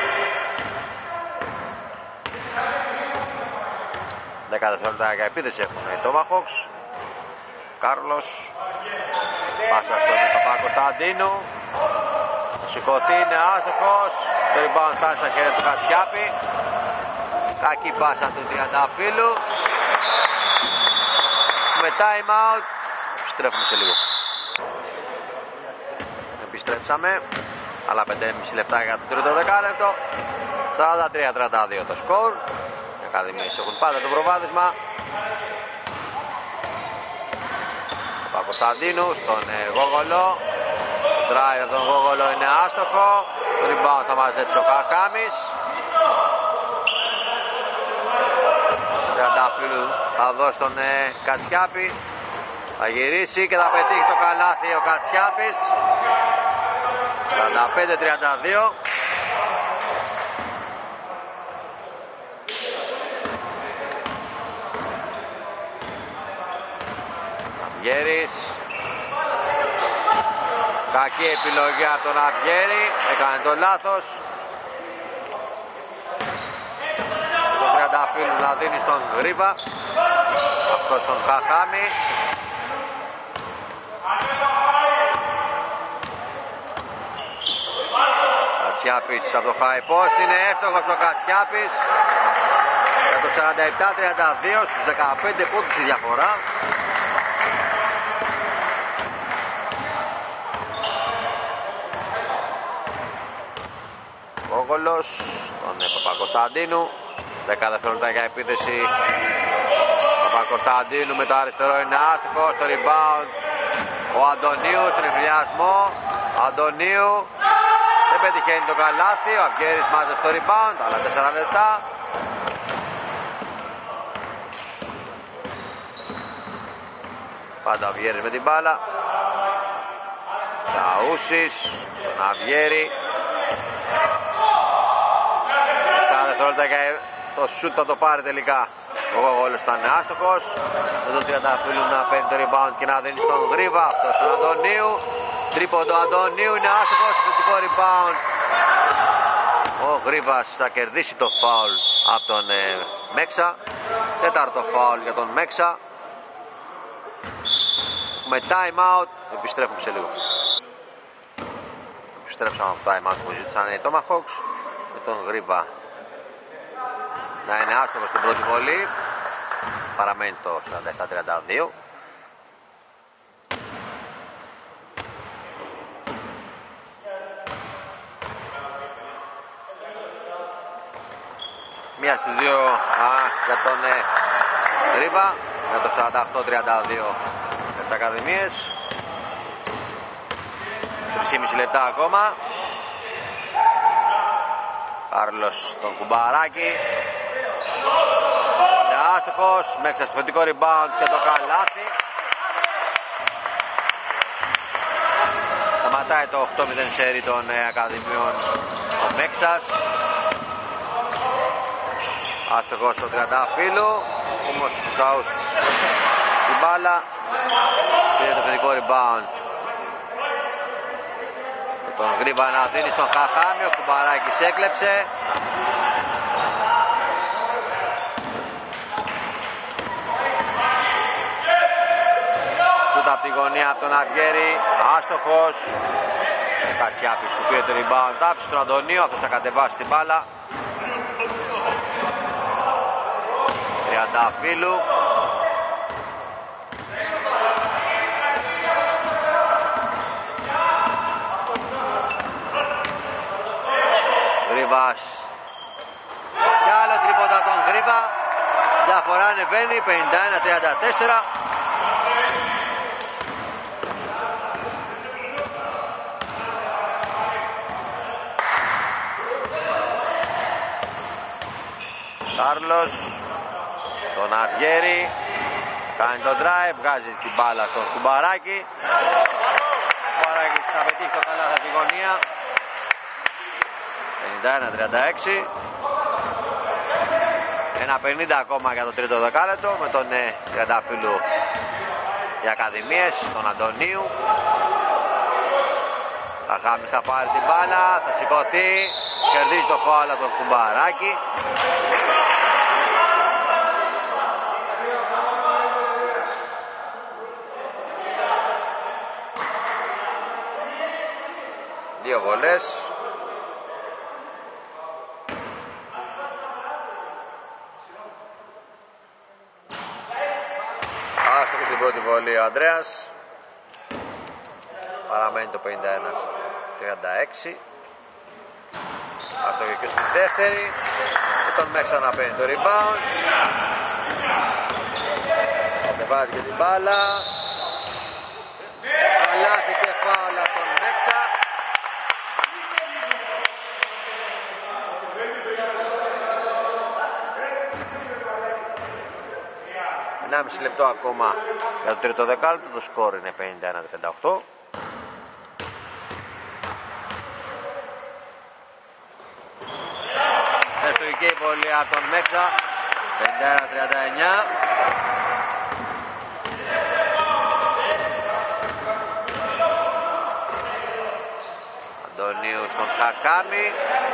10 δευτερόλεπτα για επίδεση έχουν οι Tomahawks. Κάρλος. Πάσα στον Παπακοσταντίνου. Σηκωθεί, είναι άστοχος. Το rebound φτάνει στα χέρια του Κατσιάπη. Κακή πάσα του Τριανταφύλου. Με time out. Επιστρέφουμε σε λίγο. Επιστρέψαμε. Άλλα 5,5 λεπτά για το τρίτο δεκάλεπτο. 43-32 το σκορ. Οι Ακαδημίες έχουν πάντα το προβάδισμα. Παπακοσταντίνου στον Γόγολο. Drive τον Γόγολο είναι άστοχο. Το rebound θα μαζέψει ο Χαχάμις. Τριανταφύλου θα δώσει τον Κατσιάπη. Θα γυρίσει και θα πετύχει το καλάθι ο Κατσιάπης. 45-32. Αυγέρης. Κακή επιλογή από τον Αυγέρη. Έκανε το λάθος. Τον Τριανταφύλου να δίνει στον Γρίβα. Αυτό στον Χαχάμι. Κατσιάπης από το high post. Είναι εύστοχος ο Κατσιάπης. Για το 47-32 στους 15 πόντους η διαφορά. Γόγολος, τον Παπακοσταντίνου. 10 δευτερόλεπτα για επίθεση. Παπακοσταντίνου με το αριστερό είναι άστοχος. Το rebound ο Αντωνίου στον εμβολιασμό. Αντωνίου δεν πετυχαίνει το καλάθι. Ο Αυγέρης μάζεψε το rebound. Άλλα 4 λεπτά. Πάντα ο Αυγέρης με την μπάλα. Τσαούσης, τον Αυγέρη. Το σούτ θα το πάρει τελικά. Ο Γόγολος ήταν άστοχος. Με τον Τριανταφύλου να παίρνει το rebound και να δίνει στον Γρίβα. Αυτό στον Αντωνίου. Τρίποντο Αντωνίου είναι άστοχος. Θετικό rebound. Ο Γρίβας θα κερδίσει το φάουλ από τον Μέξα. Τέταρτο φάουλ για τον Μέξα. Με time out. Επιστρέφουμε σε λίγο. Επιστρέψαμε από το time out που ζήτησαν οι Tomahawks. Με τον Γρίβα να είναι άστοχος στην πρώτη βολή. Παραμένει το 47-32. Μία στις δύο για τον Γρίβα. Για το 48-32 για τις Ακαδημίες. 3,5 λεπτά ακόμα. Κάρλος τον Κουμπαράκη. Είναι άστοχος. Με εξασφαλιστικό rebound και το καλάθι. Σταματάει το 8-0 σέρι των Ακαδημιών ο Μέξας. Άστοχος ο Τριανταφύλου. Όμως ο Τσαούστης την μπάλα. Πήρε το θετικό rebound. Τον Γρίβα να δίνει στον Χαχάμι. Ο Κουμπαράκης έκλεψε. Σούτα από τη γωνία από τον Αυγέρη. Άστοχος. Ο Κατσιάπης που πήρε το rebound. Άφησε τον Αντωνίου. Αυτός θα κατεβάσει την μπάλα. Τριανταφύλου. Γρήβας. Κι άλλο τρίποτα τον Γρήβα. Διαφορά ανεβαίνει 51-34. Κάρλος τον Αυγέρη, κάνει τον drive, βγάζει την μπάλα στον Κουμπαράκη. Ο Κουμπαράκης θα πετύχει το καλά από τη γωνία. 51-36. Ένα 50 ακόμα για το τρίτο δεκάλεπτο με τον Τριανταφύλου για ακαδημίες, τον Αντωνίου. Καχάμης θα πάρει την μπάλα, θα σηκωθεί, κερδίζει το φάουλ από τον Κουμπαράκη. Δύο βολές. Άστοχος στην πρώτη βολή ο Ανδρέας. Παραμένει το 51-36. Άστοχος και στην δεύτερη. Και τον Μέξα να παίρνει το rebound. Κατεβάζει και την μπάλα. Καλάθι και φάουλα τον Μέξα. 1,5 λεπτό ακόμα για το τρίτο δεκάλεπτο. Το σκορ είναι 51-38. Εστοχική βολή από τον Μέξα. 51-39. Αντωνίου στον Χακάμι.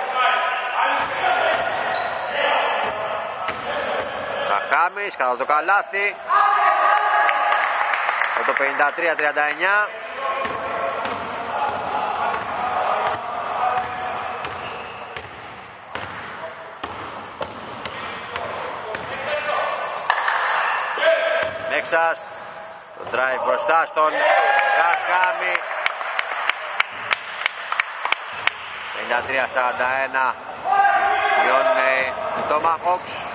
Χακάμις κατά το καλάθι. Με το 53-39. Μέξας, το drive μπροστά στον Χακάμι. 53-41. Μειώνουν οι Tomahawks.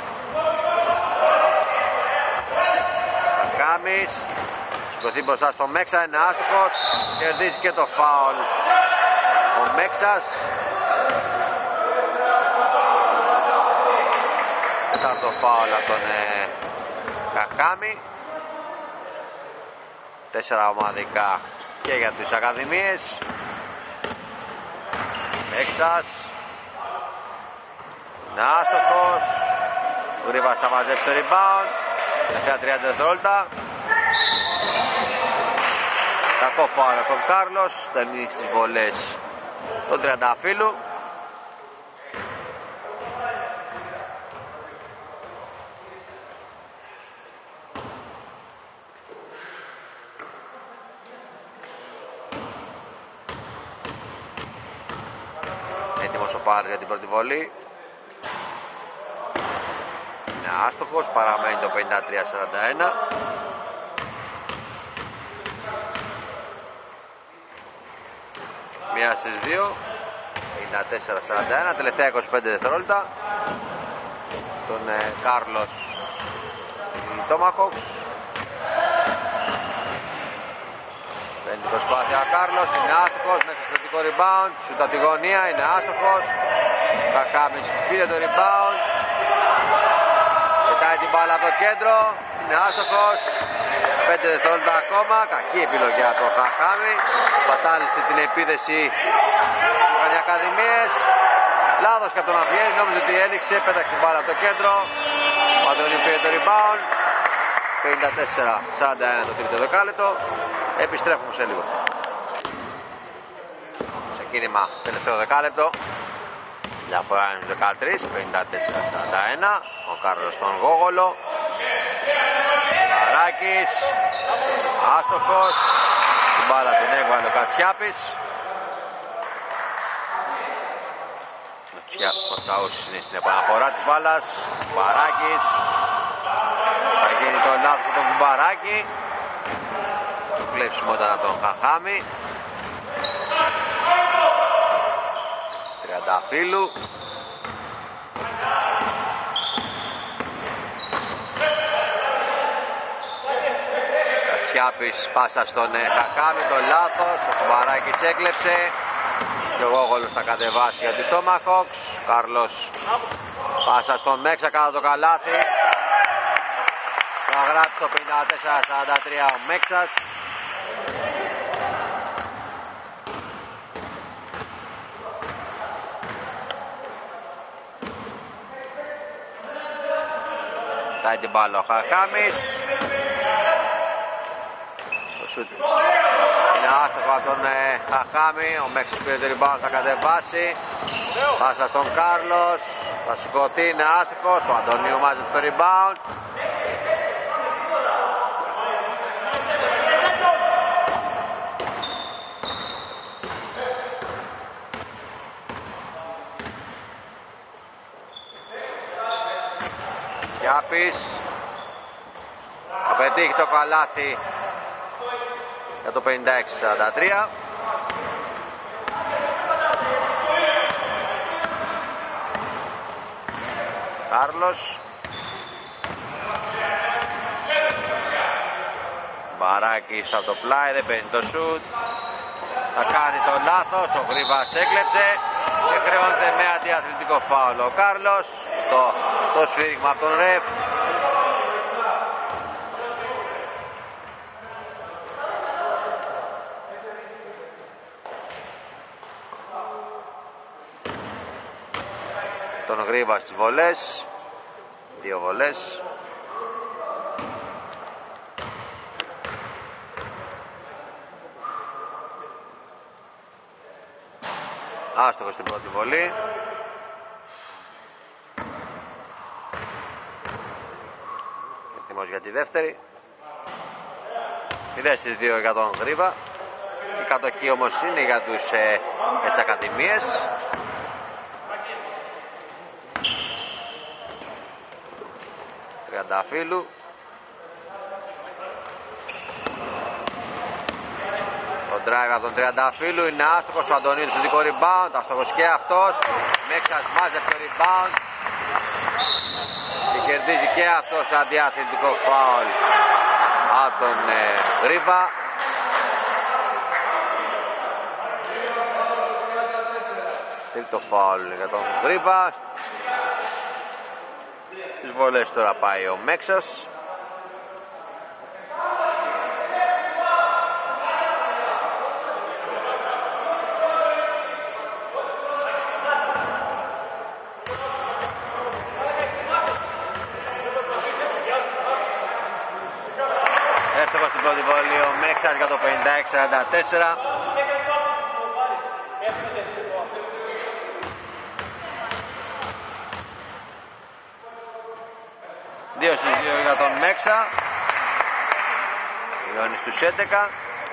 Χακάμις, σηκωθεί μπροστά στο Μέξα, είναι άστοχος, κερδίζει και το φάουλ ο Μέξας. Τέταρτο φάουλ από τον Χακάμι. 4 ομαδικά και για τις ακαδημίες. Μέξας είναι άστοχος. Γρήβας θα μαζέψει το rebound. Τελευταία 30 δευτερόλεπτα. Κακό φάουλ από τον Κάρλος. Δεν είναι στις βολές τον Τριανταφύλου. Έτοιμος ο Πάρης για την πρώτη βολή. Είναι άστοχος, παραμένει το 53-41. Μία στις δύο. 54-41, τελευταία 25 δευτερόλεπτα. Τον Κάρλος οι Tomahawks. Παίρνει την προσπάθεια ο Κάρλος, είναι άστοχος, μέχρι στο κριτικό rebound. Σούτα από τη γωνία, είναι άστοχος. Κακάμις πήρε το rebound. Πετάει την μπάλα από το κέντρο, είναι άστοχος. 5 δευτερόλεπτα ακόμα, κακή επιλογή από τον Χαχάμι. Πατάλησε την επίδεση που είχαν οι ακαδημίες. Λάθος και από τον Αυγέρη, νόμιζε ότι έληξε, πέταξε την μπάλα από το κέντρο. Ο Αντωνίου πήρε το rebound. 54-41 το τρίτο δεκάλεπτο. Επιστρέφουμε σε λίγο. Ξεκίνημα τελευταίο δεκάλεπτο. Διαφορά είναι 13, 54-41. Ο Κάρλος στον Γόγολο. Καράκης, άστοχος. Την μπάλα την έβαλε ο Κατσιάπης. Ο Τσαούσης είναι στην επαναφορά της μπάλας. Παράκης. Θα γίνει το λάθος από τον Κουμπαράκη. Το κλέψιμο ήταν από τον Χαχάμι. Τριανταφύλου. Κατσιάπης, πάσα στον Χακάμι, το λάθος, ο Κουμπαράκης έκλεψε και ο Γόγολος θα κατεβάσει για τους Tomahawks. Κάρλος, πάσα στον Μέξα κατά το καλάθι, θα γράψει το 54-43 ο Μέξας. Τάει την μπάλα ο Χακάμις. Το σούτ είναι άστοχο από τον Χακάμι. Ο Μέξης πήρε το rebound, θα κατεβάσει. Πάσα στον Κάρλος. Θα σηκωθεί, είναι άστοχος. Ο Αντωνίου μάζεται το rebound. Τσιάπης θα πετύχει το καλάθι για το 56-43. Κάρλος, Μπαράκης από το πλάι, δεν παίρνει το σουτ, θα κάνει το λάθος, ο Γρήβας έκλεψε και χρεώνεται με αντιαθλητικό φάουλ ο Κάρλος. Το σφύριγμα από τον ρεφ. Τον Γρήβα στις βολές, 2 βολές. Άστοχος στην πρώτη βολή. Έτοιμος για τη δεύτερη. 0-2 για τον Γρήβα. Η κατοχή όμως είναι για τις ακαδημίες. Τριανταφύλου. Το drive από τον Τριανταφύλου είναι άστοχος. Ο Αντωνίου στο δικό rebound. Άστοχος και αυτός. Μέξας μάζευε το rebound και κερδίζει και αυτός αντιαθλητικό φάουλ από τον Γρήβα. Τρίτο φάουλ για τον Γρήβα. Τις βολές τώρα πάει ο Μέξας. Εύστοχος στην πρώτη βολή ο Μέξας για το 56-44. Δύο στους 2 για τον Μέξα. Μειώνει στους 11.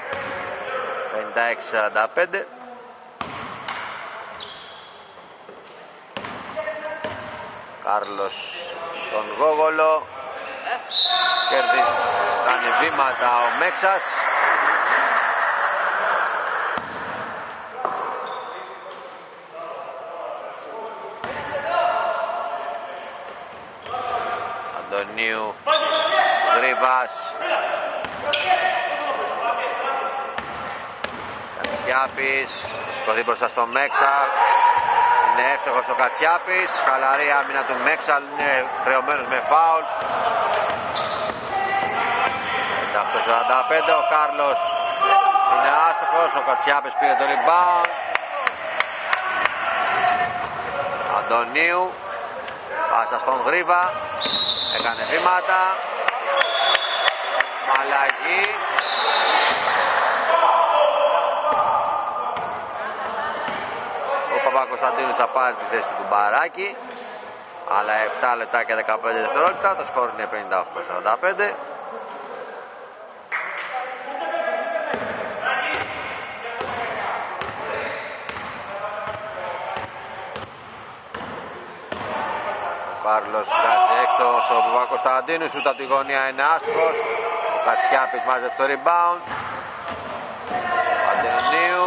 56-45. Κάρλος στον Γόγολο. Κερδίζει, κάνει βήματα ο Μέξας. Αντωνίου, Γρήβας, Κατσιάπης, σηκωθεί μπροστά στο Μέξα. Είναι εύστοχος ο Κατσιάπης. Χαλαρή άμυνα του Μέξα, είναι χρεωμένος με φάουλ. 58-45, ο Κάρλος είναι άστοχος, ο Κατσιάπης πήρε το rebound. Αντωνίου, πάσα στον Γρήβα, έκανε βήματα, μαλαγή. Ο Παπακοσταντίνου θα πάρει τη θέση του Μπαράκη, αλλά 7 λεπτά και 15 δευτερόλεπτα, το σκορ είναι 58-45. Κάρλος βγάζει έξω στο Παπακοσταντίνου, σούτα από τη γωνία είναι άστοχος. Ο Κατσιάπης μάζευε το rebound. Αντωνίου.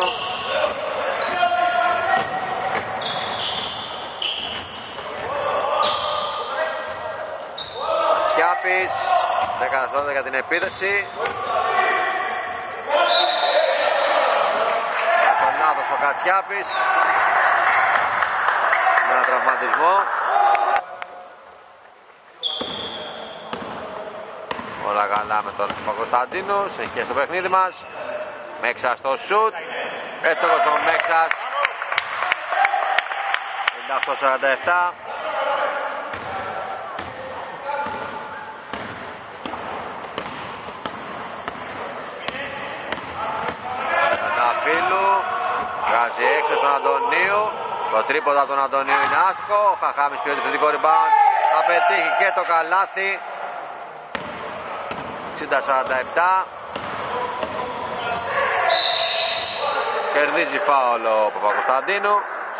Κατσιάπης, 10 δευτερόλεπτα για την επίδεση. ο Κατσιάπης με ένα τραυματισμό. Όλα καλά με τον Παπακοσταντίνου. Συνεχίζει το παιχνίδι μας. Μέξας στο σουτ. Εύστοχος ο Μέξας. 58-47. Φίλου βγάζει έξω στον Αντωνίου. Το τρίποντα του Αντωνίου είναι άστοχο. Ο Χαχάμης πήρε το επιθετικό rebound. Θα πετύχει και το καλάθι. 60-47. Κερδίζει φάουλ ο Παπακοσταντίνου.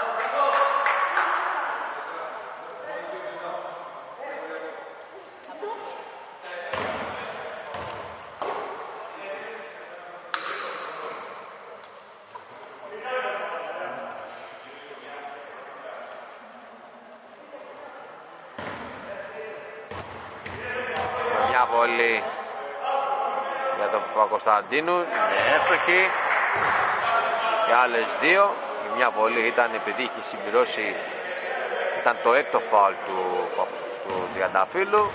Μια βολή για τον Παπακοσταντίνου, είναι εύστοχη. Και άλλες δύο. Η μια βολή ήταν επειδή είχε συμπληρώσει, ήταν το έκτο φάουλ του Τριανταφύλου.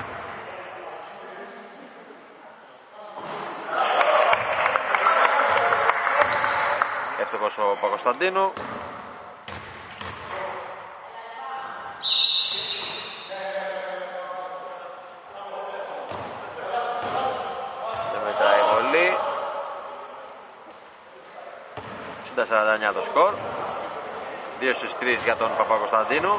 Εύστοχος ο Παπακοσταντίνου. Βολή. 60-49 το σκορ. 2 στους 3 για τον Παπακοσταντίνου.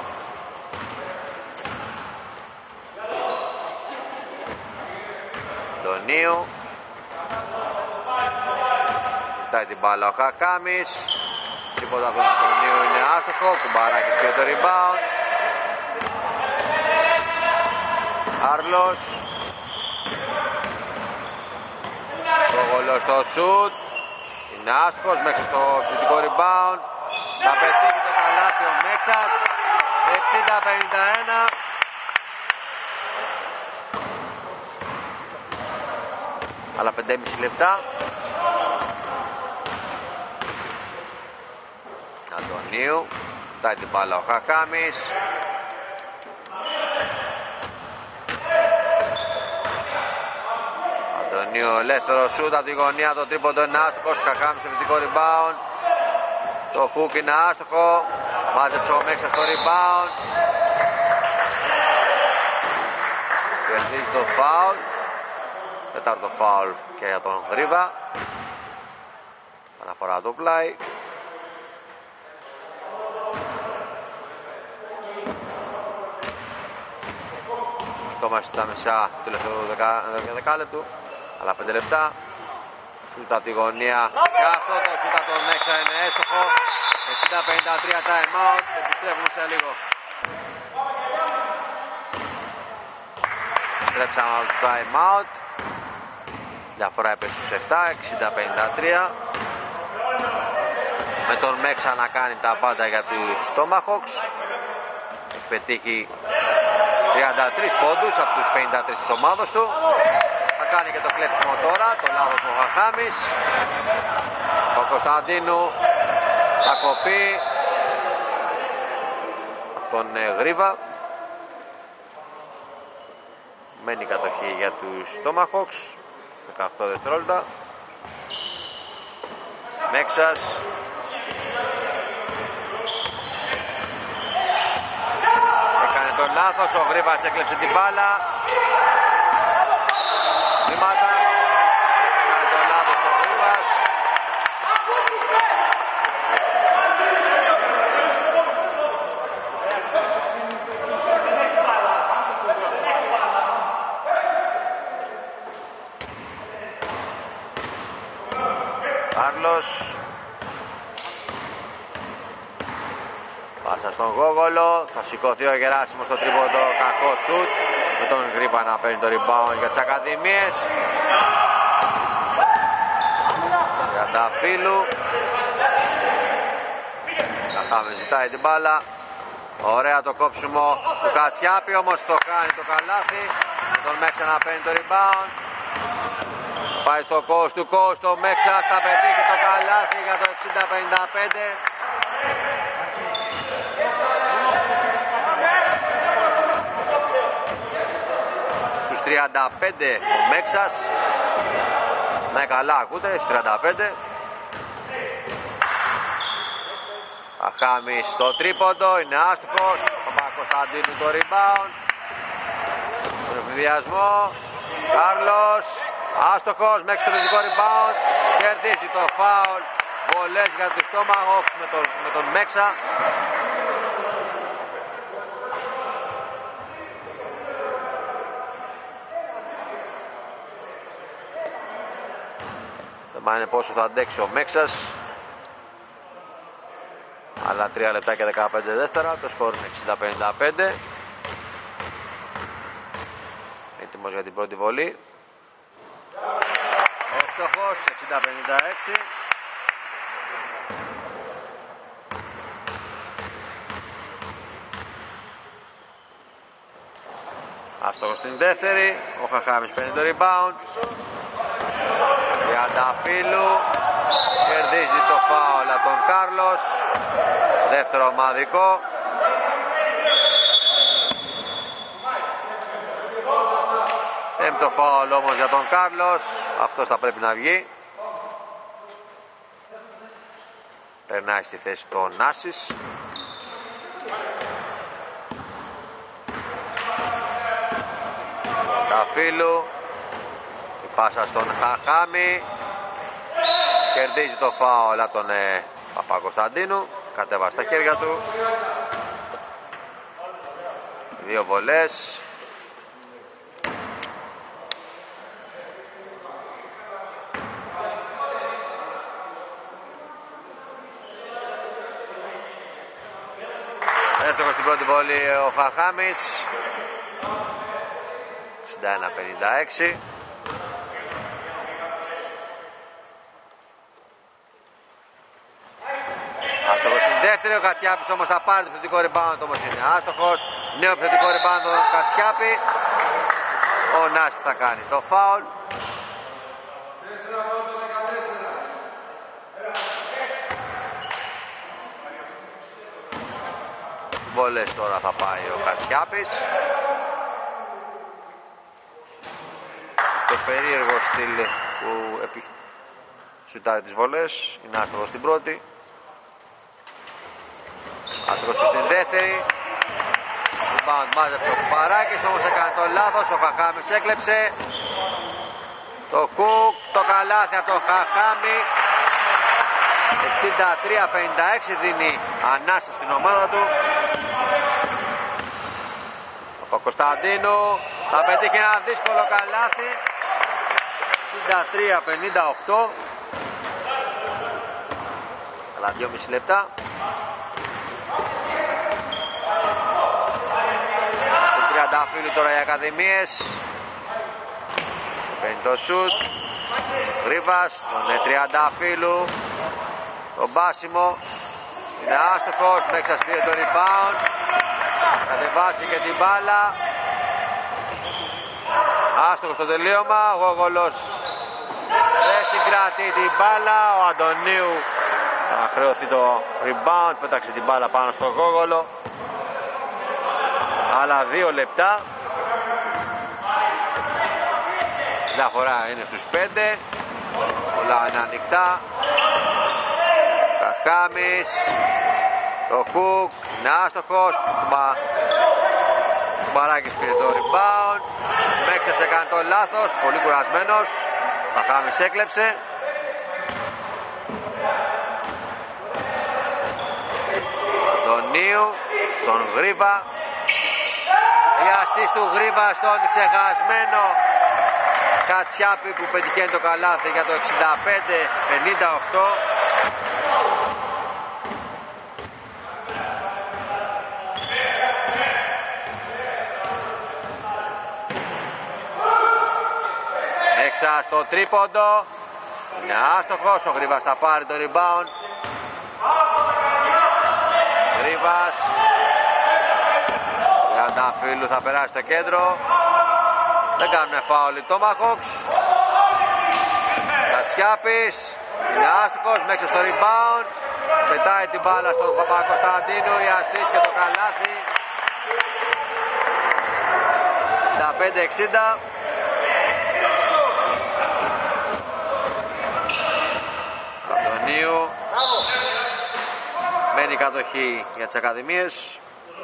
Αντωνίου. Κοιτάει την μπάλα ο Χακάμης. Τίποτα από τον Αντωνίου είναι άστοχο. Κουμπαράκης πήρε το rebound. Άρλος. Προβολό στο σουτ. Είναι άστοχος μέχρι στο επιθετικό rebound. Θα πετύχει το καλάθι ο Μέξας. 60-51. Άλλα 5,5 λεπτά. Αντωνίου. Τάει την μπάλα ο Χαχάμης. Αντωνίου ελεύθερο σούτ από τη γωνία, το τρίποντο είναι άστοχος. Χαχάμης στο επιθετικό rebound. Το hook είναι άστοχο. Μάζεψε ο Μέξας στο rebound. Κερδίζει το φάουλ. Τέταρτο φάουλ και για τον Γρίβα. Αναφορά το πλάι. Βρισκόμαστε στα μισά του τελευταίου δεκάλεπτου. Αλλά 5 λεπτά. Σούτα από τη γωνία. Και αυτό το σούτα από τον Μέξα είναι έστοχο. 60-53 time out. Επιστρέφουμε σε λίγο. Επιστρέψαμε από το time out. Διαφορά έπεσε στους 7. 60-53. Με τον Μέξα να κάνει τα πάντα για τους Tomahawks. Έχει πετύχει 33 πόντους από τους 53 της ομάδος του. Θα κάνει και το κλέψιμο τώρα, το λάθος ο Χαχάμης. Ο Κωνσταντίνου θα κοπεί τον Γρίβα. Μένει κατοχή για τους Tomahawks. 18 δευτερόλεπτα. Μέξας. Έκανε τον λάθος, ο Γρίβας έκλεψε την μπάλα. Βήματα. Έκανε τον λάθος ο Γρίβας. Άρλος. Πάσα στον Γόγολο. Θα σηκωθεί ο Γεράσιμος στο τρίποντο. Κακό σουτ. Με τον Γρήπα να παίρνει το rebound για τις ακαδημίες. Τριανταφύλου. Καχάμε ζητάει την μπάλα. Ωραία το κόψιμο του Κατσιάπη, όμως το κάνει το καλάθι. Με τον Μέξα να παίρνει το rebound. Πάει στο coast to coast, το Μέξα θα πετύχει το καλάθι για το 60-55. Στους 35 ο Μέξας. Ναι, καλά ακούτε, στους 35. Αχάμις στο τρίποντο, είναι άστοχος. Παπακοσταντίνου το rebound. Στον εφηδιασμό. Κάρλος, άστοχος, μέχρι το δυτικό rebound. Κερδίζει το φάουλ. Βολές για τους Tomahawks με τον Μέξα. Δεν είναι πόσο θα αντέξει ο Μέξας. Άλλα 3 λεπτά και 15 δεύτερα. Το σκορ είναι 60-55. Έτοιμος για την πρώτη βολή. Εύστοχος, 60-56. Άστοχος στην δεύτερη. Ο Χαχάμις παίρνει το rebound. Τριανταφύλου. Κερδίζει το φάουλ από τον Κάρλος. Δεύτερο ομαδικό. Πέμπτο φάουλ όμως για τον Κάρλος. Αυτός θα πρέπει να βγει. Περνάει στη θέση του Νάσης. Ταφύλου. Η πάσα στον Χαχάμι. Κερδίζει το φάουλ από τον Παπακοσταντίνου. Κατέβασε στα χέρια του. Δύο βολές. Εύστοχος στην πρώτη βολή ο Χαχάμις. 61-56. Άστοχος στην δεύτερη, ο Κατσιάπης όμως θα πάρει το επιθετικό rebound, όμως είναι άστοχος. Νέο επιθετικό rebound τον Κατσιάπη. Ο Νάσης θα κάνει το φάουλ. Βολές τώρα θα πάει ο Κατσιάπης. Το περίεργο στυλ που σουτάρει τις βολές. Είναι άστοχος στην πρώτη. Άστοχος και στην δεύτερη. Rebound μάζεψε ο Κουπαράκης, όμως έκανε το λάθος. Ο Χαχάμις έκλεψε. Το Κουκ, το καλάθι από τον Χαχάμι. 63-56 δίνει ανάσα στην ομάδα του. Ο Παπακοσταντίνου θα πετύχει ένα δύσκολο καλάθι. 63-58. Αλλά 2,5 λεπτά. Τον Τριανταφύλου τώρα οι Ακαδημίες. Παίρνει το σουτ. Γρίβας, τον Τριανταφύλου. Τον Μπάσιμο. Είναι άστοχος, Μέξας πήρε το rebound. Κατεβάσει και την μπάλα. Άστοχος στο τελείωμα. Ο Γόγολος δεν συγκράτει την μπάλα. Ο Αντωνίου θα χρεωθεί το rebound. Πέταξε την μπάλα πάνω στο Γόγολο. Άλλα 2 λεπτά. Διαφορά είναι στους 5. Όλα είναι ανοιχτά. Χάμις, το Κουκ, είναι άστοχος. Κουμπαράκης πήρε το rebound. Μέξας έκανε το λάθος, πολύ κουρασμένος. Χάμις έκλεψε. Τον Νίου, στον Γρίβα. Η ασίστ του Γρίβα στον ξεχασμένο Κατσιάπη που πετυχαίνει το καλάθι για το 65-58. Μέξα στο τρίποντο. Είναι άστοχος, ο Γρίβας θα πάρει το rebound. Γρίβας. Τριανταφύλου θα περάσει στο κέντρο. Δεν κάνουν φάουλ οι Tomahawks. Κατσιάπης. Είναι άστοχος μέχρι στο rebound. Πετάει την μπάλα στον Παπακοσταντίνου, η assist και το καλάθι. 65-60. Αντωνίου. Μένει η κατοχή για τις Ακαδημίες.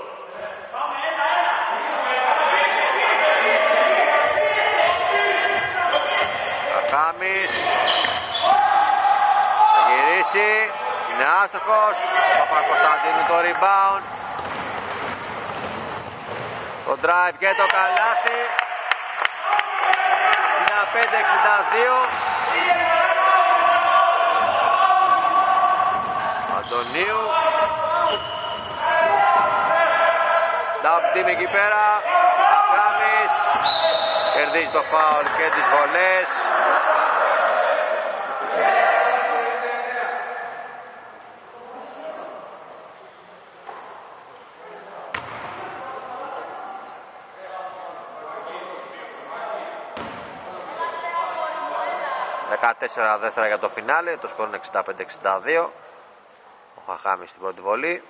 Κάμις. Θα γυρίσει. Είναι άστοχος. Παπακοσταντίνου το rebound. Το drive και το καλάθι. 65-62. Αντωνίου. Double team εκεί πέρα. Αχάμις. Κερδίζει το φάουλ και τις βολές. Τέσσερα δεύτερα για το φινάλε, το σκορ είναι 65-62. Ο Χαχάμις στην πρώτη βολή.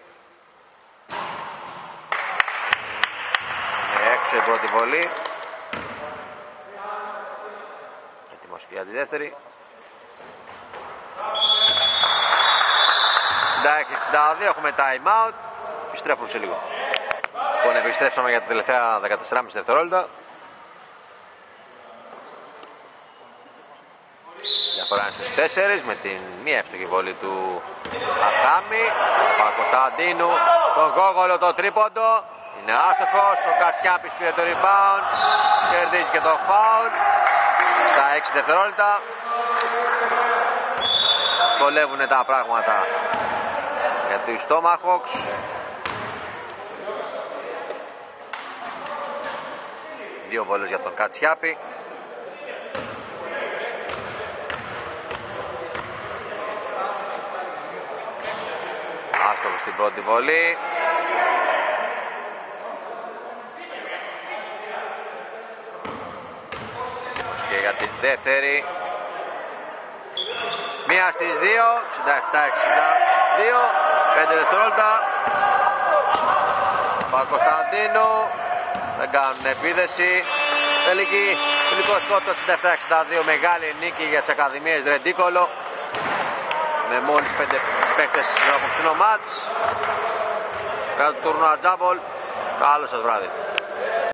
Είναι έξω η πρώτη βολή. Έτοιμος για τη δεύτερη. 66-62, έχουμε time out. Επιστρέφουμε σε λίγο. Λοιπόν, επιστρέψαμε για τα τελευταία 14,5 δευτερόλεπτα. Φοράνε στους 4 με την μία εύστοχη βολή του Αχάμι. Παπακοσταντίνου, τον Γόγολο το τρίποντο. Είναι άστοχος, ο Κατσιάπης πήρε το rebound. Κερδίζει και το foul. Στα 6 δευτερόλεπτα. Σκολεύουν τα πράγματα για τους Tomahawks. Δύο βολές για τον Κατσιάπη. Άστοχος στην πρώτη βολή. Και για την δεύτερη. Μία στις 2. 67-62. 5 δευτερόλεπτα. Παπακοσταντίνου. Δεν κάνουν επίδεση. Τελικό σκορ το 67-62. Μεγάλη νίκη για τις Ακαδημίες Ρεντίκολο. Με μόλις 5 παίκτες στο απόψινό μάτς. Κάτω του τουρνουά τζάμπολ. Καλό σας βράδυ.